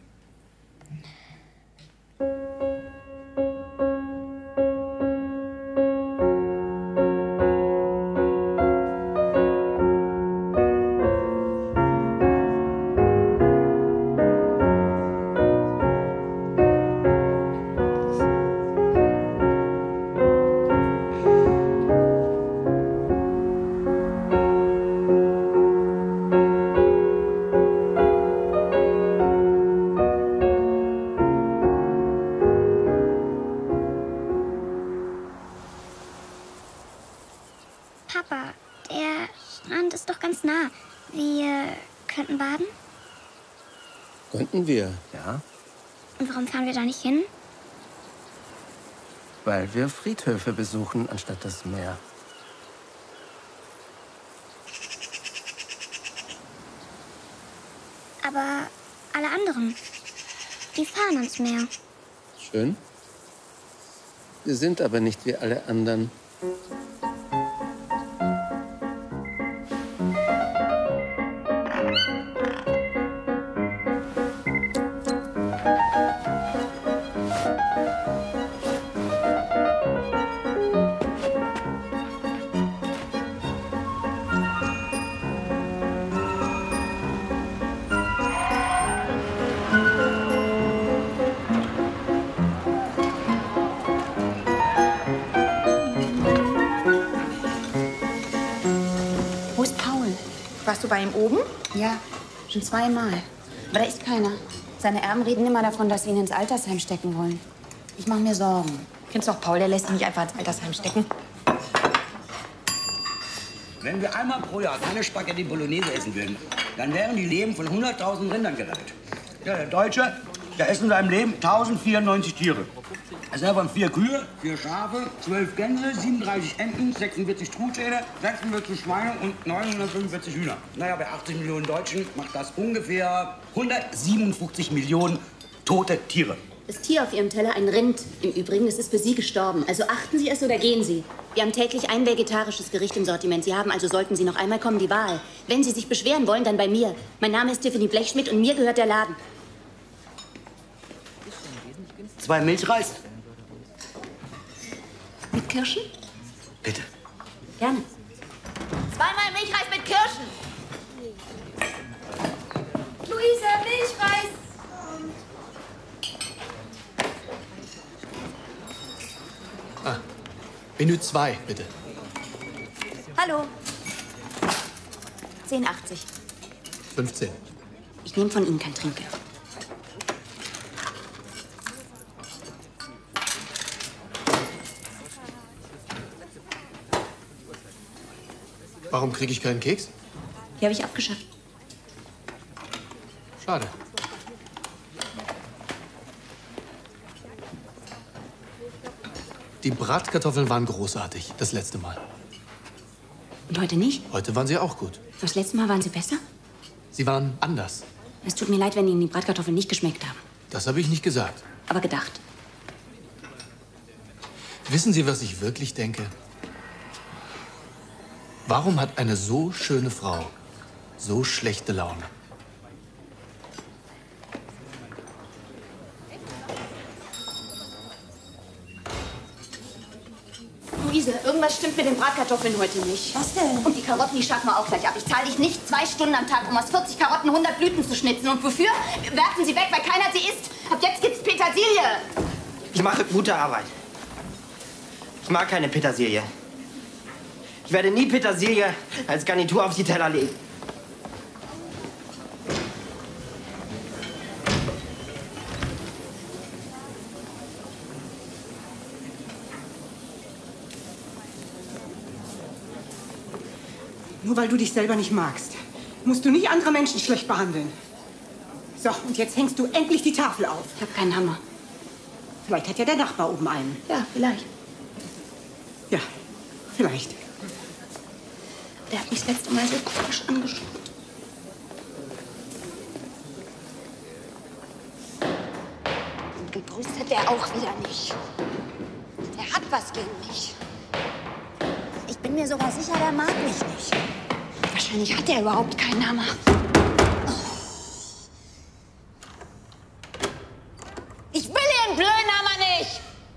Papa, der Strand ist doch ganz nah. Wir könnten baden. Könnten wir, ja. Und warum fahren wir da nicht hin? Weil wir Friedhöfe besuchen, anstatt das Meer. Aber alle anderen, die fahren ans Meer. Schön. Wir sind aber nicht wie alle anderen. Warst du bei ihm oben? Ja, schon zweimal. Aber da ist keiner. Seine Erben reden immer davon, dass sie ihn ins Altersheim stecken wollen. Ich mache mir Sorgen. Kennst doch Paul, der lässt ihn nicht einfach ins Altersheim stecken. Wenn wir einmal pro Jahr keine Spaghetti Bolognese essen würden, dann wären die Leben von hunderttausend Rindern gerettet. Ja, der Deutsche, der isst in seinem Leben tausendvierundneunzig Tiere. Also davon vier Kühe, vier Schafe, zwölf Gänse, siebenunddreißig Enten, sechsundvierzig Truthähne, sechsundvierzig Schweine und neunhundertfünfundvierzig Hühner. Naja, bei achtzig Millionen Deutschen macht das ungefähr hundertsiebenundfünfzig Millionen tote Tiere. Das Tier auf Ihrem Teller ein Rind. Im Übrigen, es ist für Sie gestorben. Also achten Sie es oder gehen Sie. Wir haben täglich ein vegetarisches Gericht im Sortiment. Sie haben also, sollten Sie noch einmal kommen, die Wahl. Wenn Sie sich beschweren wollen, dann bei mir. Mein Name ist Tiffany Blechschmidt und mir gehört der Laden. Zwei Milchreis? Mit Kirschen? Bitte. Gerne. Zweimal Milchreis mit Kirschen. Luise, Milchreis. Ah, Menü zwei, bitte. Hallo. zehn achtzig. fünfzehn. Ich nehme von Ihnen kein Trinkgeld. Warum kriege ich keinen Keks? Die habe ich abgeschafft. Schade. Die Bratkartoffeln waren großartig, das letzte Mal. Und heute nicht? Heute waren sie auch gut. Das letzte Mal waren sie besser? Sie waren anders. Es tut mir leid, wenn Ihnen die Bratkartoffeln nicht geschmeckt haben. Das habe ich nicht gesagt. Aber gedacht. Wissen Sie, was ich wirklich denke? Warum hat eine so schöne Frau so schlechte Laune? Luise, irgendwas stimmt mit den Bratkartoffeln heute nicht. Was denn? Und die Karotten, die schaffen wir auch gleich ab. Ich zahle dich nicht zwei Stunden am Tag, um aus vierzig Karotten hundert Blüten zu schnitzen. Und wofür? Werfen sie weg, weil keiner sie isst. Ab jetzt gibt's Petersilie. Ich mache gute Arbeit. Ich mag keine Petersilie. Ich werde nie Petersilie als Garnitur auf die Teller legen. Nur weil du dich selber nicht magst, musst du nicht andere Menschen schlecht behandeln. So, und jetzt hängst du endlich die Tafel auf. Ich habe keinen Hammer. Vielleicht hat ja der Nachbar oben einen. Ja, vielleicht. Ja, vielleicht. Der hat mich das letzte Mal so komisch angeschaut. Und gegrüßt hat er auch wieder nicht. Der hat was gegen mich. Ich bin mir sogar sicher, der mag mich nicht. Wahrscheinlich hat er überhaupt keinen Hammer. Ich will ihren blöden Hammer nicht!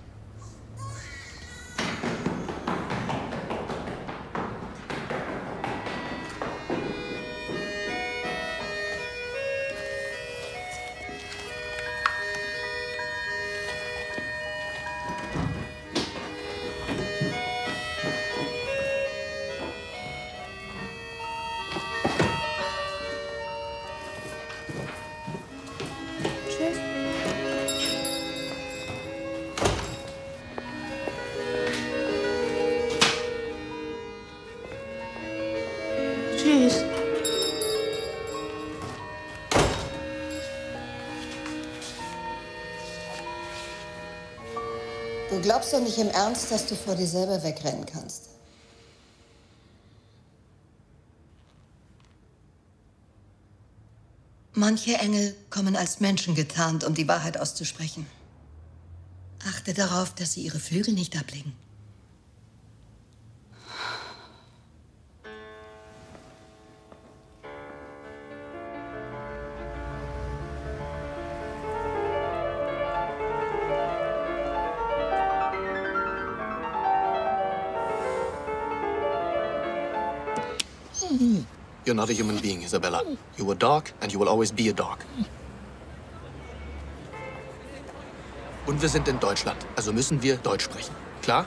Tschüss. Du glaubst doch nicht im Ernst, dass du vor dir selber wegrennen kannst. Manche Engel kommen als Menschen getarnt, um die Wahrheit auszusprechen. Achte darauf, dass sie ihre Flügel nicht ablegen. You're not a human being, Isabella. You were a dog and you will always be a dog. Und wir sind in Deutschland, also müssen wir Deutsch sprechen. Klar?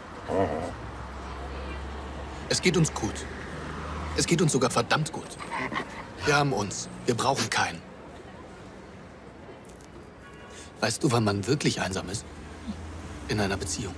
Es geht uns gut. Es geht uns sogar verdammt gut. Wir haben uns. Wir brauchen keinen. Weißt du, wann man wirklich einsam ist? In einer Beziehung.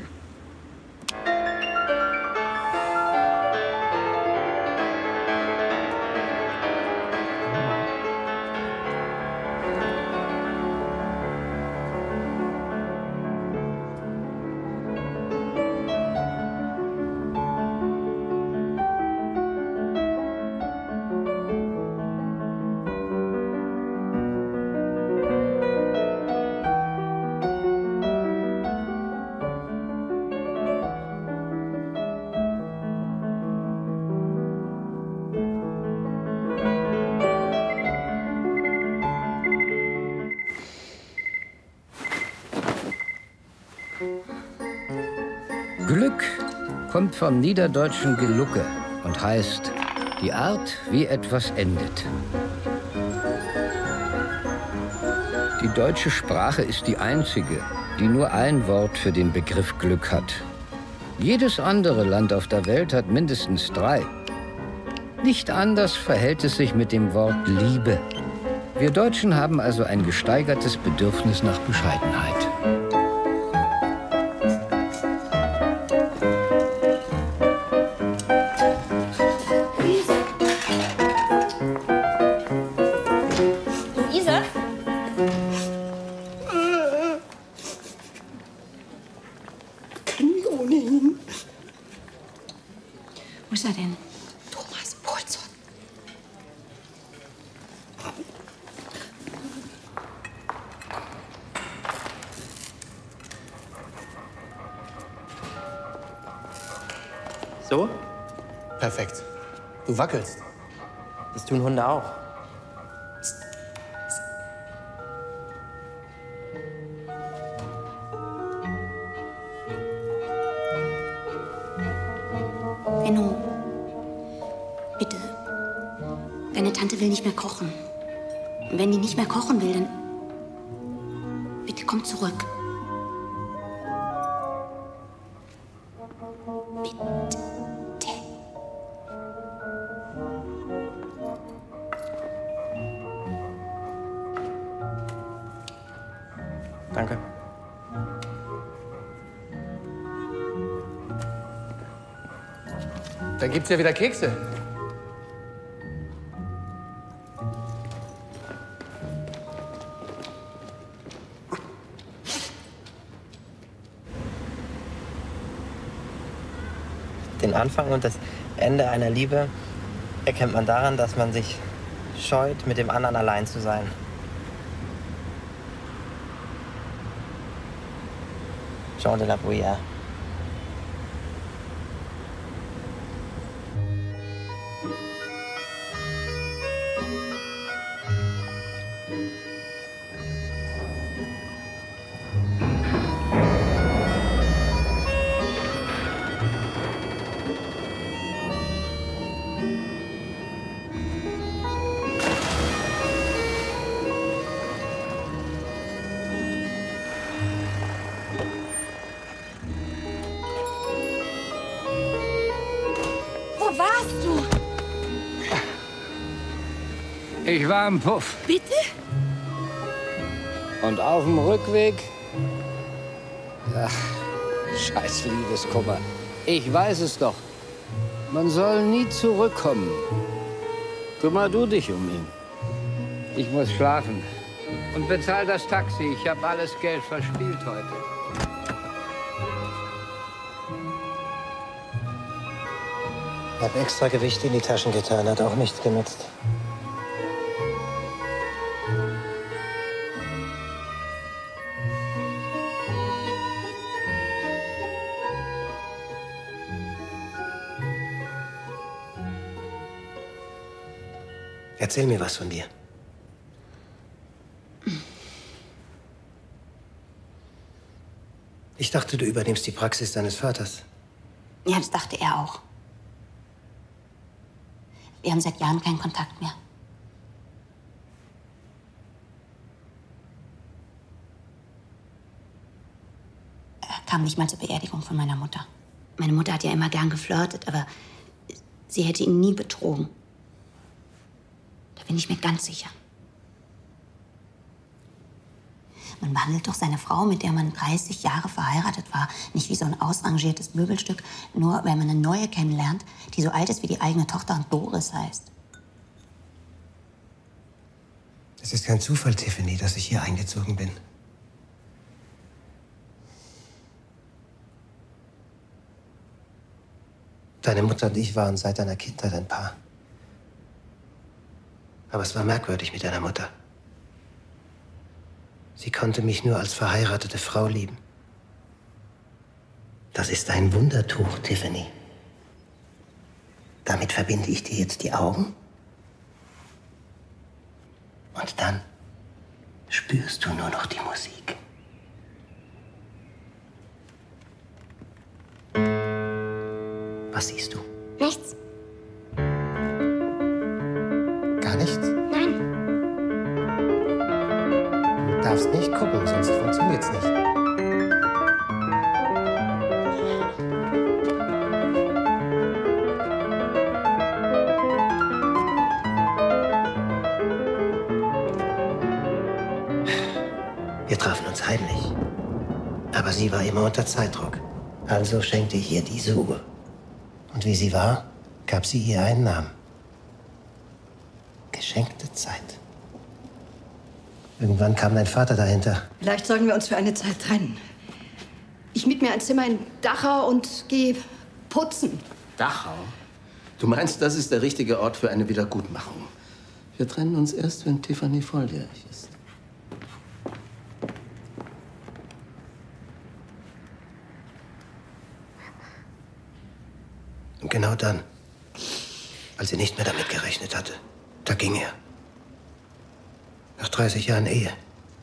Glück kommt vom niederdeutschen Gelucke und heißt die Art, wie etwas endet. Die deutsche Sprache ist die einzige, die nur ein Wort für den Begriff Glück hat. Jedes andere Land auf der Welt hat mindestens drei. Nicht anders verhält es sich mit dem Wort Liebe. Wir Deutschen haben also ein gesteigertes Bedürfnis nach Bescheidenheit. Wo ist er denn? Thomas Pohlzon. So? Perfekt. Du wackelst. Das tun Hunde auch. Benno, bitte. Deine Tante will nicht mehr kochen. Und wenn die nicht mehr kochen will, dann bitte komm zurück. Danke. Dann gibt's ja wieder Kekse. Den Anfang und das Ende einer Liebe erkennt man daran, dass man sich scheut, mit dem anderen allein zu sein. Jean de la Bruyère. Wo warst du? Ich war im Puff. Bitte? Und auf dem Rückweg... Ach, scheiß Liebeskummer. Ich weiß es doch. Man soll nie zurückkommen. Kümmer du dich um ihn. Ich muss schlafen. Und bezahl das Taxi. Ich habe alles Geld verspielt heute. Ich habe extra Gewicht in die Taschen getan, hat auch nichts genutzt. Erzähl mir was von dir. Ich dachte, du übernimmst die Praxis deines Vaters. Ja, das dachte er auch. Wir haben seit Jahren keinen Kontakt mehr. Er kam nicht mal zur Beerdigung von meiner Mutter. Meine Mutter hat ja immer gern geflirtet, aber sie hätte ihn nie betrogen. Da bin ich mir ganz sicher. Man behandelt doch seine Frau, mit der man dreißig Jahre verheiratet war, nicht wie so ein ausrangiertes Möbelstück, nur weil man eine neue kennenlernt, die so alt ist wie die eigene Tochter und Doris heißt. Es ist kein Zufall, Tiffany, dass ich hier eingezogen bin. Deine Mutter und ich waren seit deiner Kindheit ein Paar. Aber es war merkwürdig mit deiner Mutter. Sie konnte mich nur als verheiratete Frau lieben. Das ist ein Wundertuch, Tiffany. Damit verbinde ich dir jetzt die Augen. Und dann spürst du nur noch die Musik. Was siehst du? Nichts. Gar nichts? Nein. Du darfst nicht gucken, sonst funktioniert's nicht. Wir trafen uns heimlich. Aber sie war immer unter Zeitdruck. Also schenkte ich ihr diese Uhr. Und wie sie war, gab sie ihr einen Namen. Geschenkte Zeit. Irgendwann kam dein Vater dahinter. Vielleicht sollten wir uns für eine Zeit trennen. Ich miete mir ein Zimmer in Dachau und gehe putzen. Dachau? Du meinst, das ist der richtige Ort für eine Wiedergutmachung? Wir trennen uns erst, wenn Tiffany volljährig ist. Und genau dann als sie nicht mehr damit gerechnet hatte. Da ging er. Nach dreißig Jahren Ehe.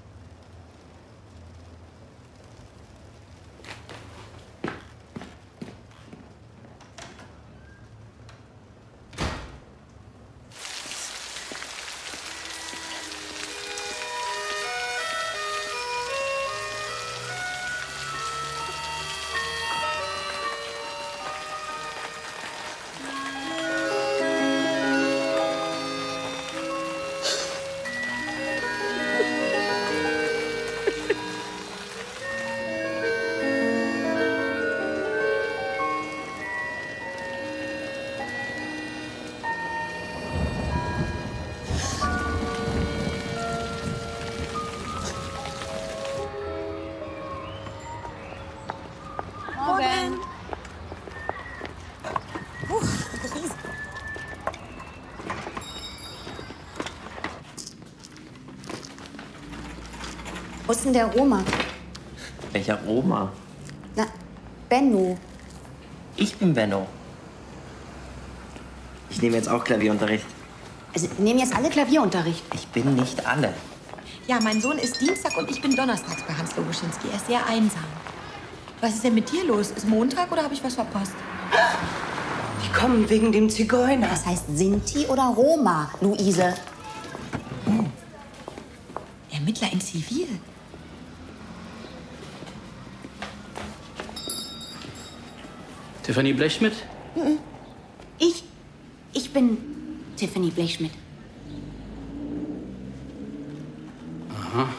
Morgen. Wo ist denn der Roma? Welcher Roma? Na, Benno. Ich bin Benno. Ich nehme jetzt auch Klavierunterricht. Also, nehmen jetzt alle Klavierunterricht? Ich bin nicht alle. Ja, mein Sohn ist Dienstag und ich bin donnerstags bei Hans Lobuschinski. Er ist sehr einsam. Was ist denn mit dir los? Ist Montag oder habe ich was verpasst? Die kommen wegen dem Zigeuner. Das heißt Sinti oder Roma, Luise? Oh. Ermittler in Zivil. Tiffany Blechschmidt? Ich? Ich bin Tiffany Blechschmidt. Aha.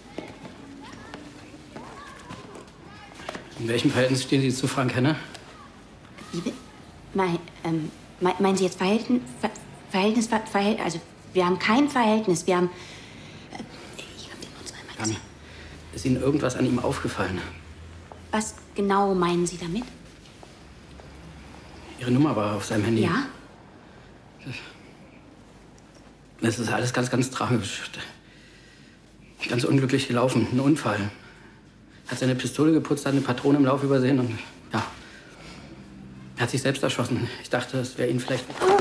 In welchem Verhältnis stehen Sie zu Frank Henner? Wie be- Mein, ähm, mein, meinen Sie jetzt Verhältnis, Ver, Verhältnis, Ver, Verhält- also wir haben kein Verhältnis, wir haben, äh, ich hab den nur zweimal Dann gesehen. ist Ihnen irgendwas an ihm aufgefallen? Was genau meinen Sie damit? Ihre Nummer war auf seinem Handy. Ja? Das ist alles ganz, ganz tragisch. Ganz unglücklich gelaufen. Ein Unfall. Hat seine Pistole geputzt, hat eine Patrone im Lauf übersehen und ja. Er hat sich selbst erschossen. Ich dachte, es wäre Ihnen vielleicht.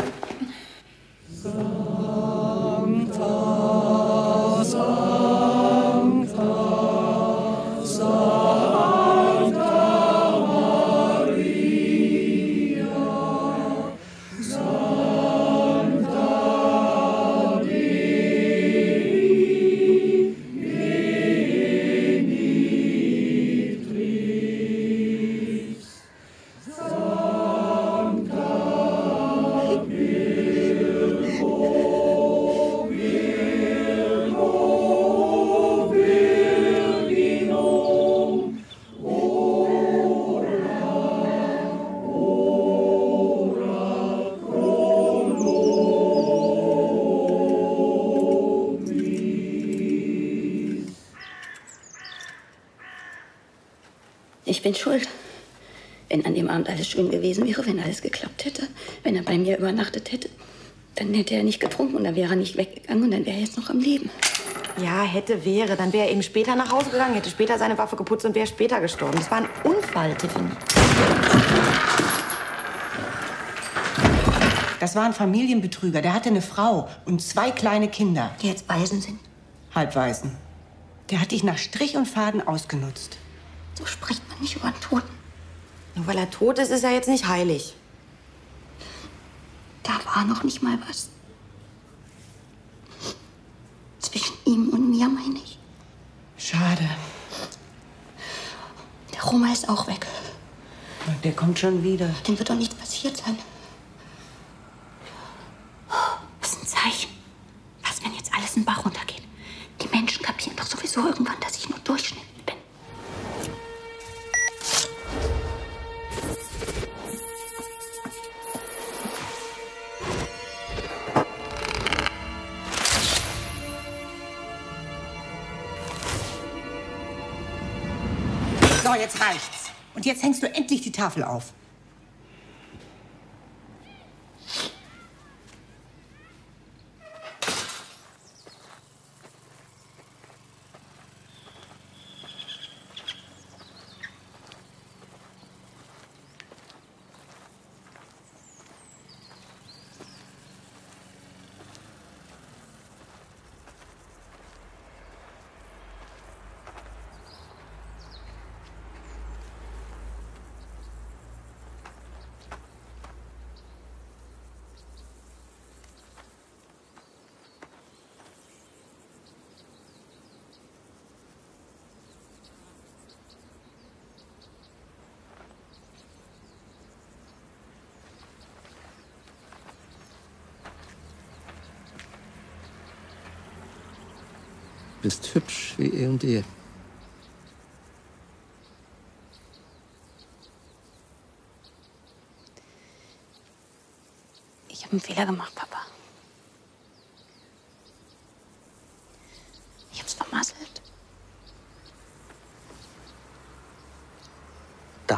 Ich bin schuld. Wenn an dem Abend alles schön gewesen wäre, wenn alles geklappt hätte, wenn er bei mir übernachtet hätte, dann hätte er nicht getrunken und dann wäre er nicht weggegangen und dann wäre er jetzt noch am Leben. Ja, hätte, wäre. Dann wäre er eben später nach Hause gegangen, hätte später seine Waffe geputzt und wäre später gestorben. Das war ein Unfall, Tiffany. Das war ein Familienbetrüger. Der hatte eine Frau und zwei kleine Kinder. Die jetzt Waisen sind? Halbwaisen. Der hat dich nach Strich und Faden ausgenutzt. So spricht man nicht über einen Toten. Nur weil er tot ist, ist er jetzt nicht heilig. Da war noch nicht mal was. Zwischen ihm und mir, meine ich. Schade. Der Roma ist auch weg. Der kommt schon wieder. Dem wird doch nichts passiert sein. Das ist ein Zeichen. Was, wenn jetzt alles in den Bach runtergeht? Die Menschen kapieren doch sowieso irgendwann, dass ich nur Durchschnitt bin. So, jetzt reicht's. Und jetzt hängst du endlich die Tafel auf. bist hübsch wie eh und je. Ich habe einen Fehler gemacht, Papa. Ich hab's vermasselt. Da.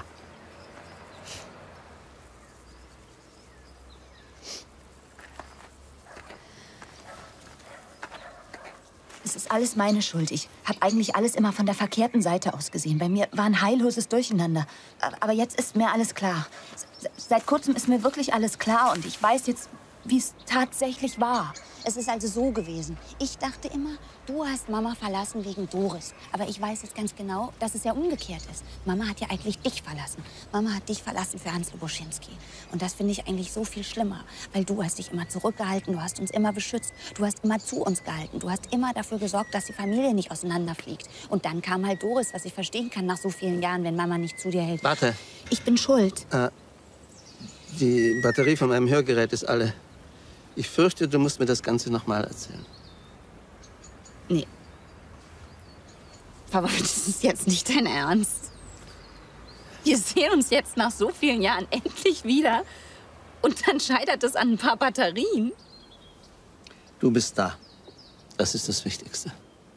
Es ist alles meine Schuld. Ich habe eigentlich alles immer von der verkehrten Seite aus gesehen. Bei mir war ein heilloses Durcheinander. Aber jetzt ist mir alles klar. Seit kurzem ist mir wirklich alles klar und ich weiß jetzt, wie es tatsächlich war. Es ist also so gewesen. Ich dachte immer, du hast Mama verlassen wegen Doris. Aber ich weiß jetzt ganz genau, dass es ja umgekehrt ist. Mama hat ja eigentlich dich verlassen. Mama hat dich verlassen für Hans Luboschinski. Und das finde ich eigentlich so viel schlimmer. Weil du hast dich immer zurückgehalten, du hast uns immer beschützt. Du hast immer zu uns gehalten. Du hast immer dafür gesorgt, dass die Familie nicht auseinanderfliegt. Und dann kam halt Doris, was ich verstehen kann nach so vielen Jahren, wenn Mama nicht zu dir hält. Warte. Ich bin schuld. Äh, die Batterie von meinem Hörgerät ist alle. Ich fürchte, du musst mir das Ganze noch mal erzählen. Nee. Papa, das ist jetzt nicht dein Ernst. Wir sehen uns jetzt nach so vielen Jahren endlich wieder. Und dann scheitert es an ein paar Batterien. Du bist da. Das ist das Wichtigste.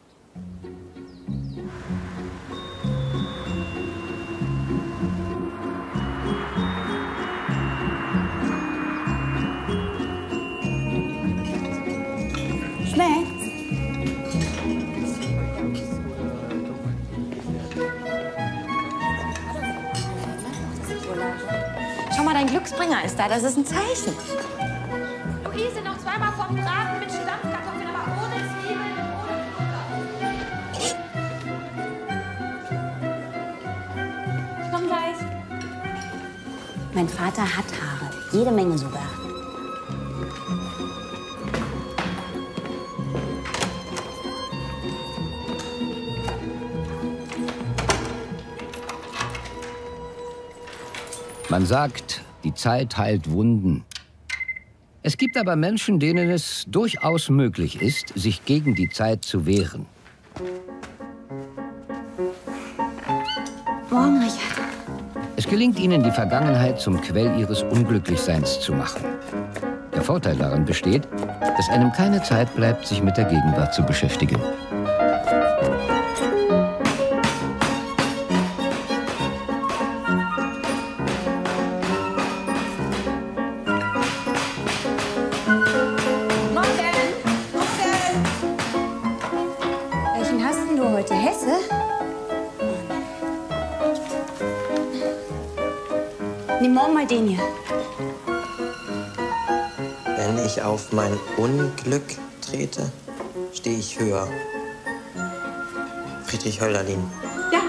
Schmeckt's? Schau mal, dein Glücksbringer ist da. Das ist ein Zeichen. Luise, noch zweimal vom Braten mit Stampfkartoffeln, aber ohne Zwiebeln und ohne Butter. Ich komm gleich. Mein Vater hat Haare. Jede Menge sogar. Man sagt, die Zeit heilt Wunden. Es gibt aber Menschen, denen es durchaus möglich ist, sich gegen die Zeit zu wehren. Morgen, Richard. Es gelingt ihnen, die Vergangenheit zum Quell ihres Unglücklichseins zu machen. Der Vorteil daran besteht, dass einem keine Zeit bleibt, sich mit der Gegenwart zu beschäftigen. Nimm morgen mal den hier. Wenn ich auf mein Unglück trete, stehe ich höher. Friedrich Hölderlin. Ja.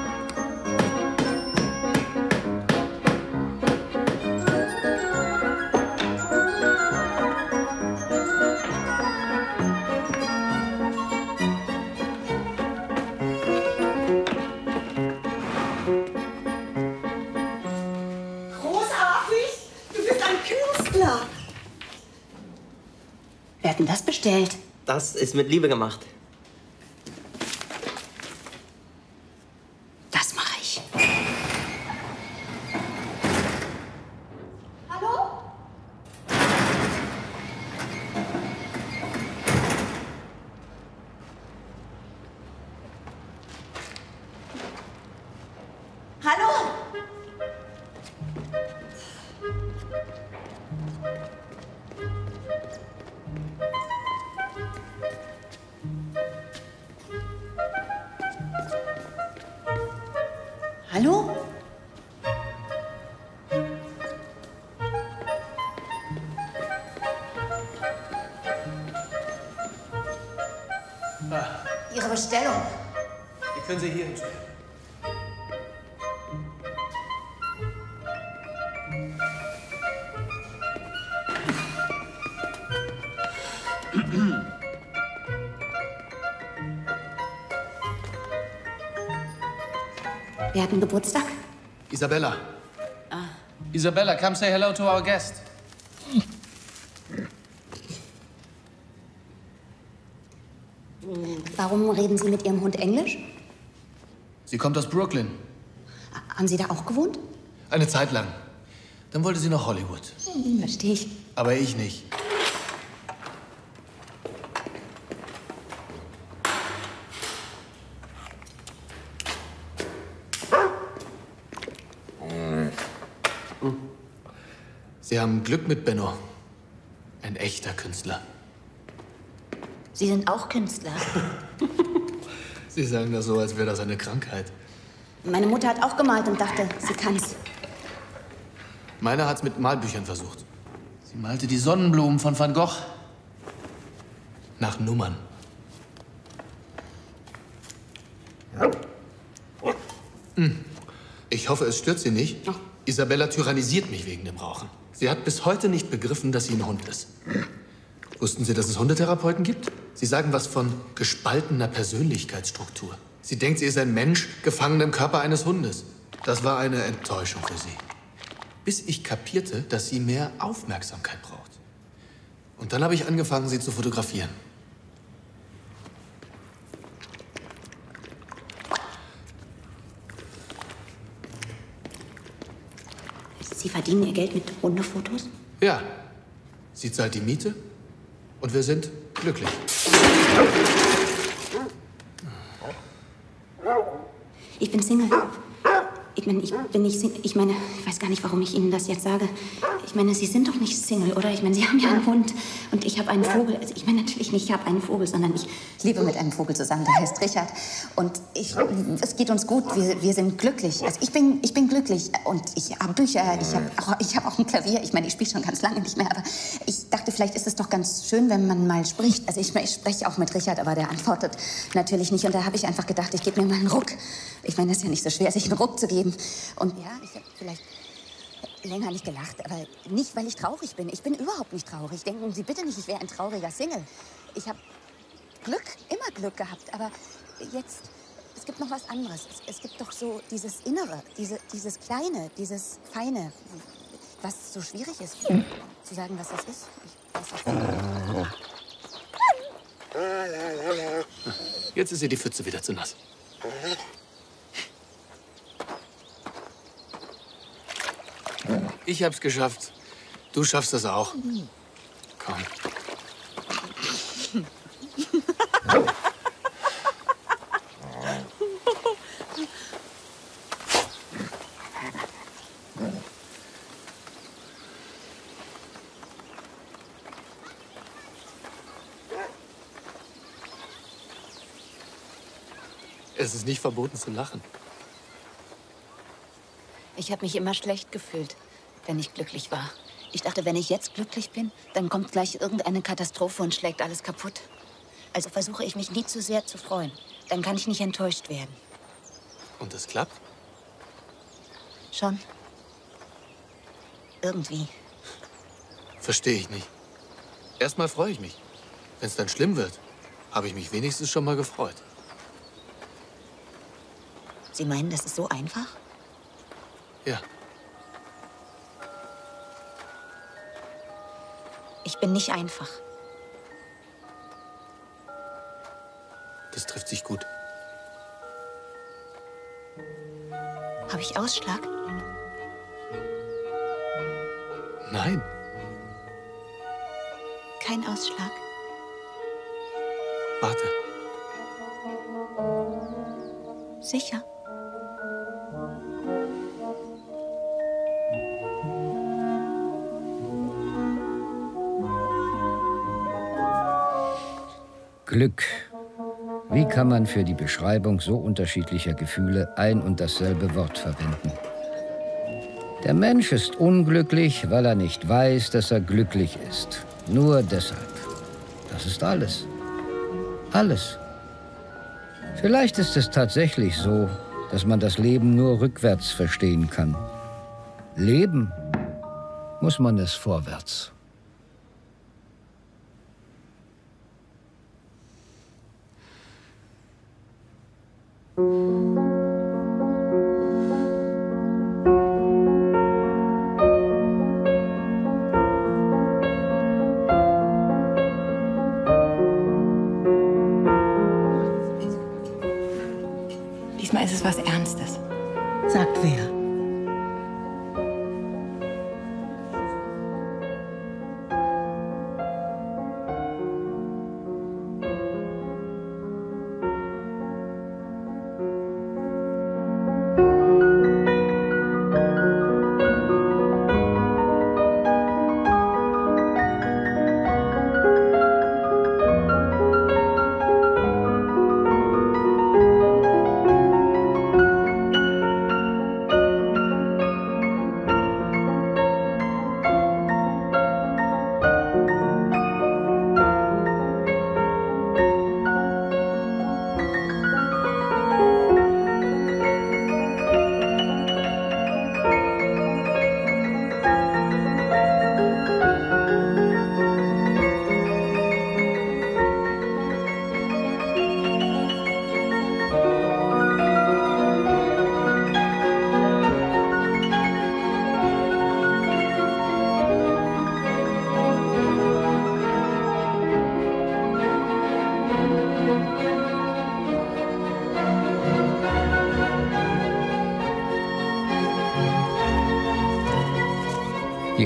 Wer hat denn das bestellt? Das ist mit Liebe gemacht. Das mache ich. Hallo? Hallo? Hallo? Ihre Bestellung. Die können Sie hier hinstellen. Wir hatten Geburtstag. Isabella. Ah. Isabella, come say hello to our guest. Warum reden Sie mit Ihrem Hund Englisch? Sie kommt aus Brooklyn. Haben Sie da auch gewohnt? Eine Zeit lang. Dann wollte sie nach Hollywood. Hm, verstehe ich. Aber ich nicht. Sie haben Glück mit Benno. Ein echter Künstler. Sie sind auch Künstler. Sie sagen das so, als wäre das eine Krankheit. Meine Mutter hat auch gemalt und dachte, sie kann's. Meine hat's mit Malbüchern versucht. Sie malte die Sonnenblumen von Van Gogh. Nach Nummern. Hm. Ich hoffe, es stört Sie nicht. Oh. Isabella tyrannisiert mich wegen dem Rauchen. Sie hat bis heute nicht begriffen, dass sie ein Hund ist. Wussten Sie, dass es Hundetherapeuten gibt? Sie sagen was von gespaltener Persönlichkeitsstruktur. Sie denkt, sie ist ein Mensch, gefangen im Körper eines Hundes. Das war eine Enttäuschung für sie. Bis ich kapierte, dass sie mehr Aufmerksamkeit braucht. Und dann habe ich angefangen, sie zu fotografieren. Sie verdienen Ihr Geld mit Hundefotos? Ja. Sie zahlt die Miete und wir sind glücklich. Ich bin Single. Ich meine, ich bin nicht Single. Ich meine, ich weiß gar nicht, warum ich Ihnen das jetzt sage. Ich meine, Sie sind doch nicht Single, oder? Ich meine, Sie haben ja einen Hund und ich habe einen Vogel. Also ich meine natürlich nicht, ich habe einen Vogel, sondern ich lebe mit einem Vogel zusammen, der heißt Richard. Und ich, es geht uns gut, wir, wir sind glücklich. Also ich bin, ich bin glücklich und ich habe Bücher, ich habe auch, ich hab auch ein Klavier. Ich meine, ich spiele schon ganz lange nicht mehr, aber ich dachte, vielleicht ist es doch ganz schön, wenn man mal spricht. Also ich, ich spreche auch mit Richard, aber der antwortet natürlich nicht. Und da habe ich einfach gedacht, ich gebe mir mal einen Ruck. Ich meine, es ist ja nicht so schwer, sich einen Ruck zu geben. Und ja, ich habe vielleicht länger nicht gelacht, aber nicht, weil ich traurig bin. Ich bin überhaupt nicht traurig. Denken Sie bitte nicht, ich wäre ein trauriger Single. Ich habe Glück, immer Glück gehabt, aber jetzt, es gibt noch was anderes. Es, es gibt doch so dieses Innere, diese, dieses Kleine, dieses Feine, was so schwierig ist, zu sagen, was das ist. Ich weiß es nicht. Jetzt ist ihr die Pfütze wieder zu nass. Ich hab's geschafft. Du schaffst das auch. Komm. Es ist nicht verboten zu lachen. Ich habe mich immer schlecht gefühlt, wenn ich glücklich war. Ich dachte, wenn ich jetzt glücklich bin, dann kommt gleich irgendeine Katastrophe und schlägt alles kaputt. Also versuche ich mich nie zu sehr zu freuen. Dann kann ich nicht enttäuscht werden. Und es klappt? Schon. Irgendwie. Verstehe ich nicht. Erstmal freue ich mich. Wenn es dann schlimm wird, habe ich mich wenigstens schon mal gefreut. Sie meinen, das ist so einfach? Ja. Ich bin nicht einfach. Das trifft sich gut. Habe ich Ausschlag? Nein. Kein Ausschlag? Warte. Sicher? Glück. Wie kann man für die Beschreibung so unterschiedlicher Gefühle ein und dasselbe Wort verwenden? Der Mensch ist unglücklich, weil er nicht weiß, dass er glücklich ist. Nur deshalb. Das ist alles. Alles. Vielleicht ist es tatsächlich so, dass man das Leben nur rückwärts verstehen kann. Leben muss man es vorwärts.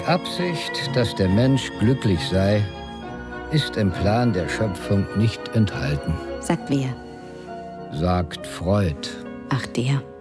Absicht, dass der Mensch glücklich sei, ist im Plan der Schöpfung nicht enthalten. Sagt wer? Sagt Freud. Ach, der.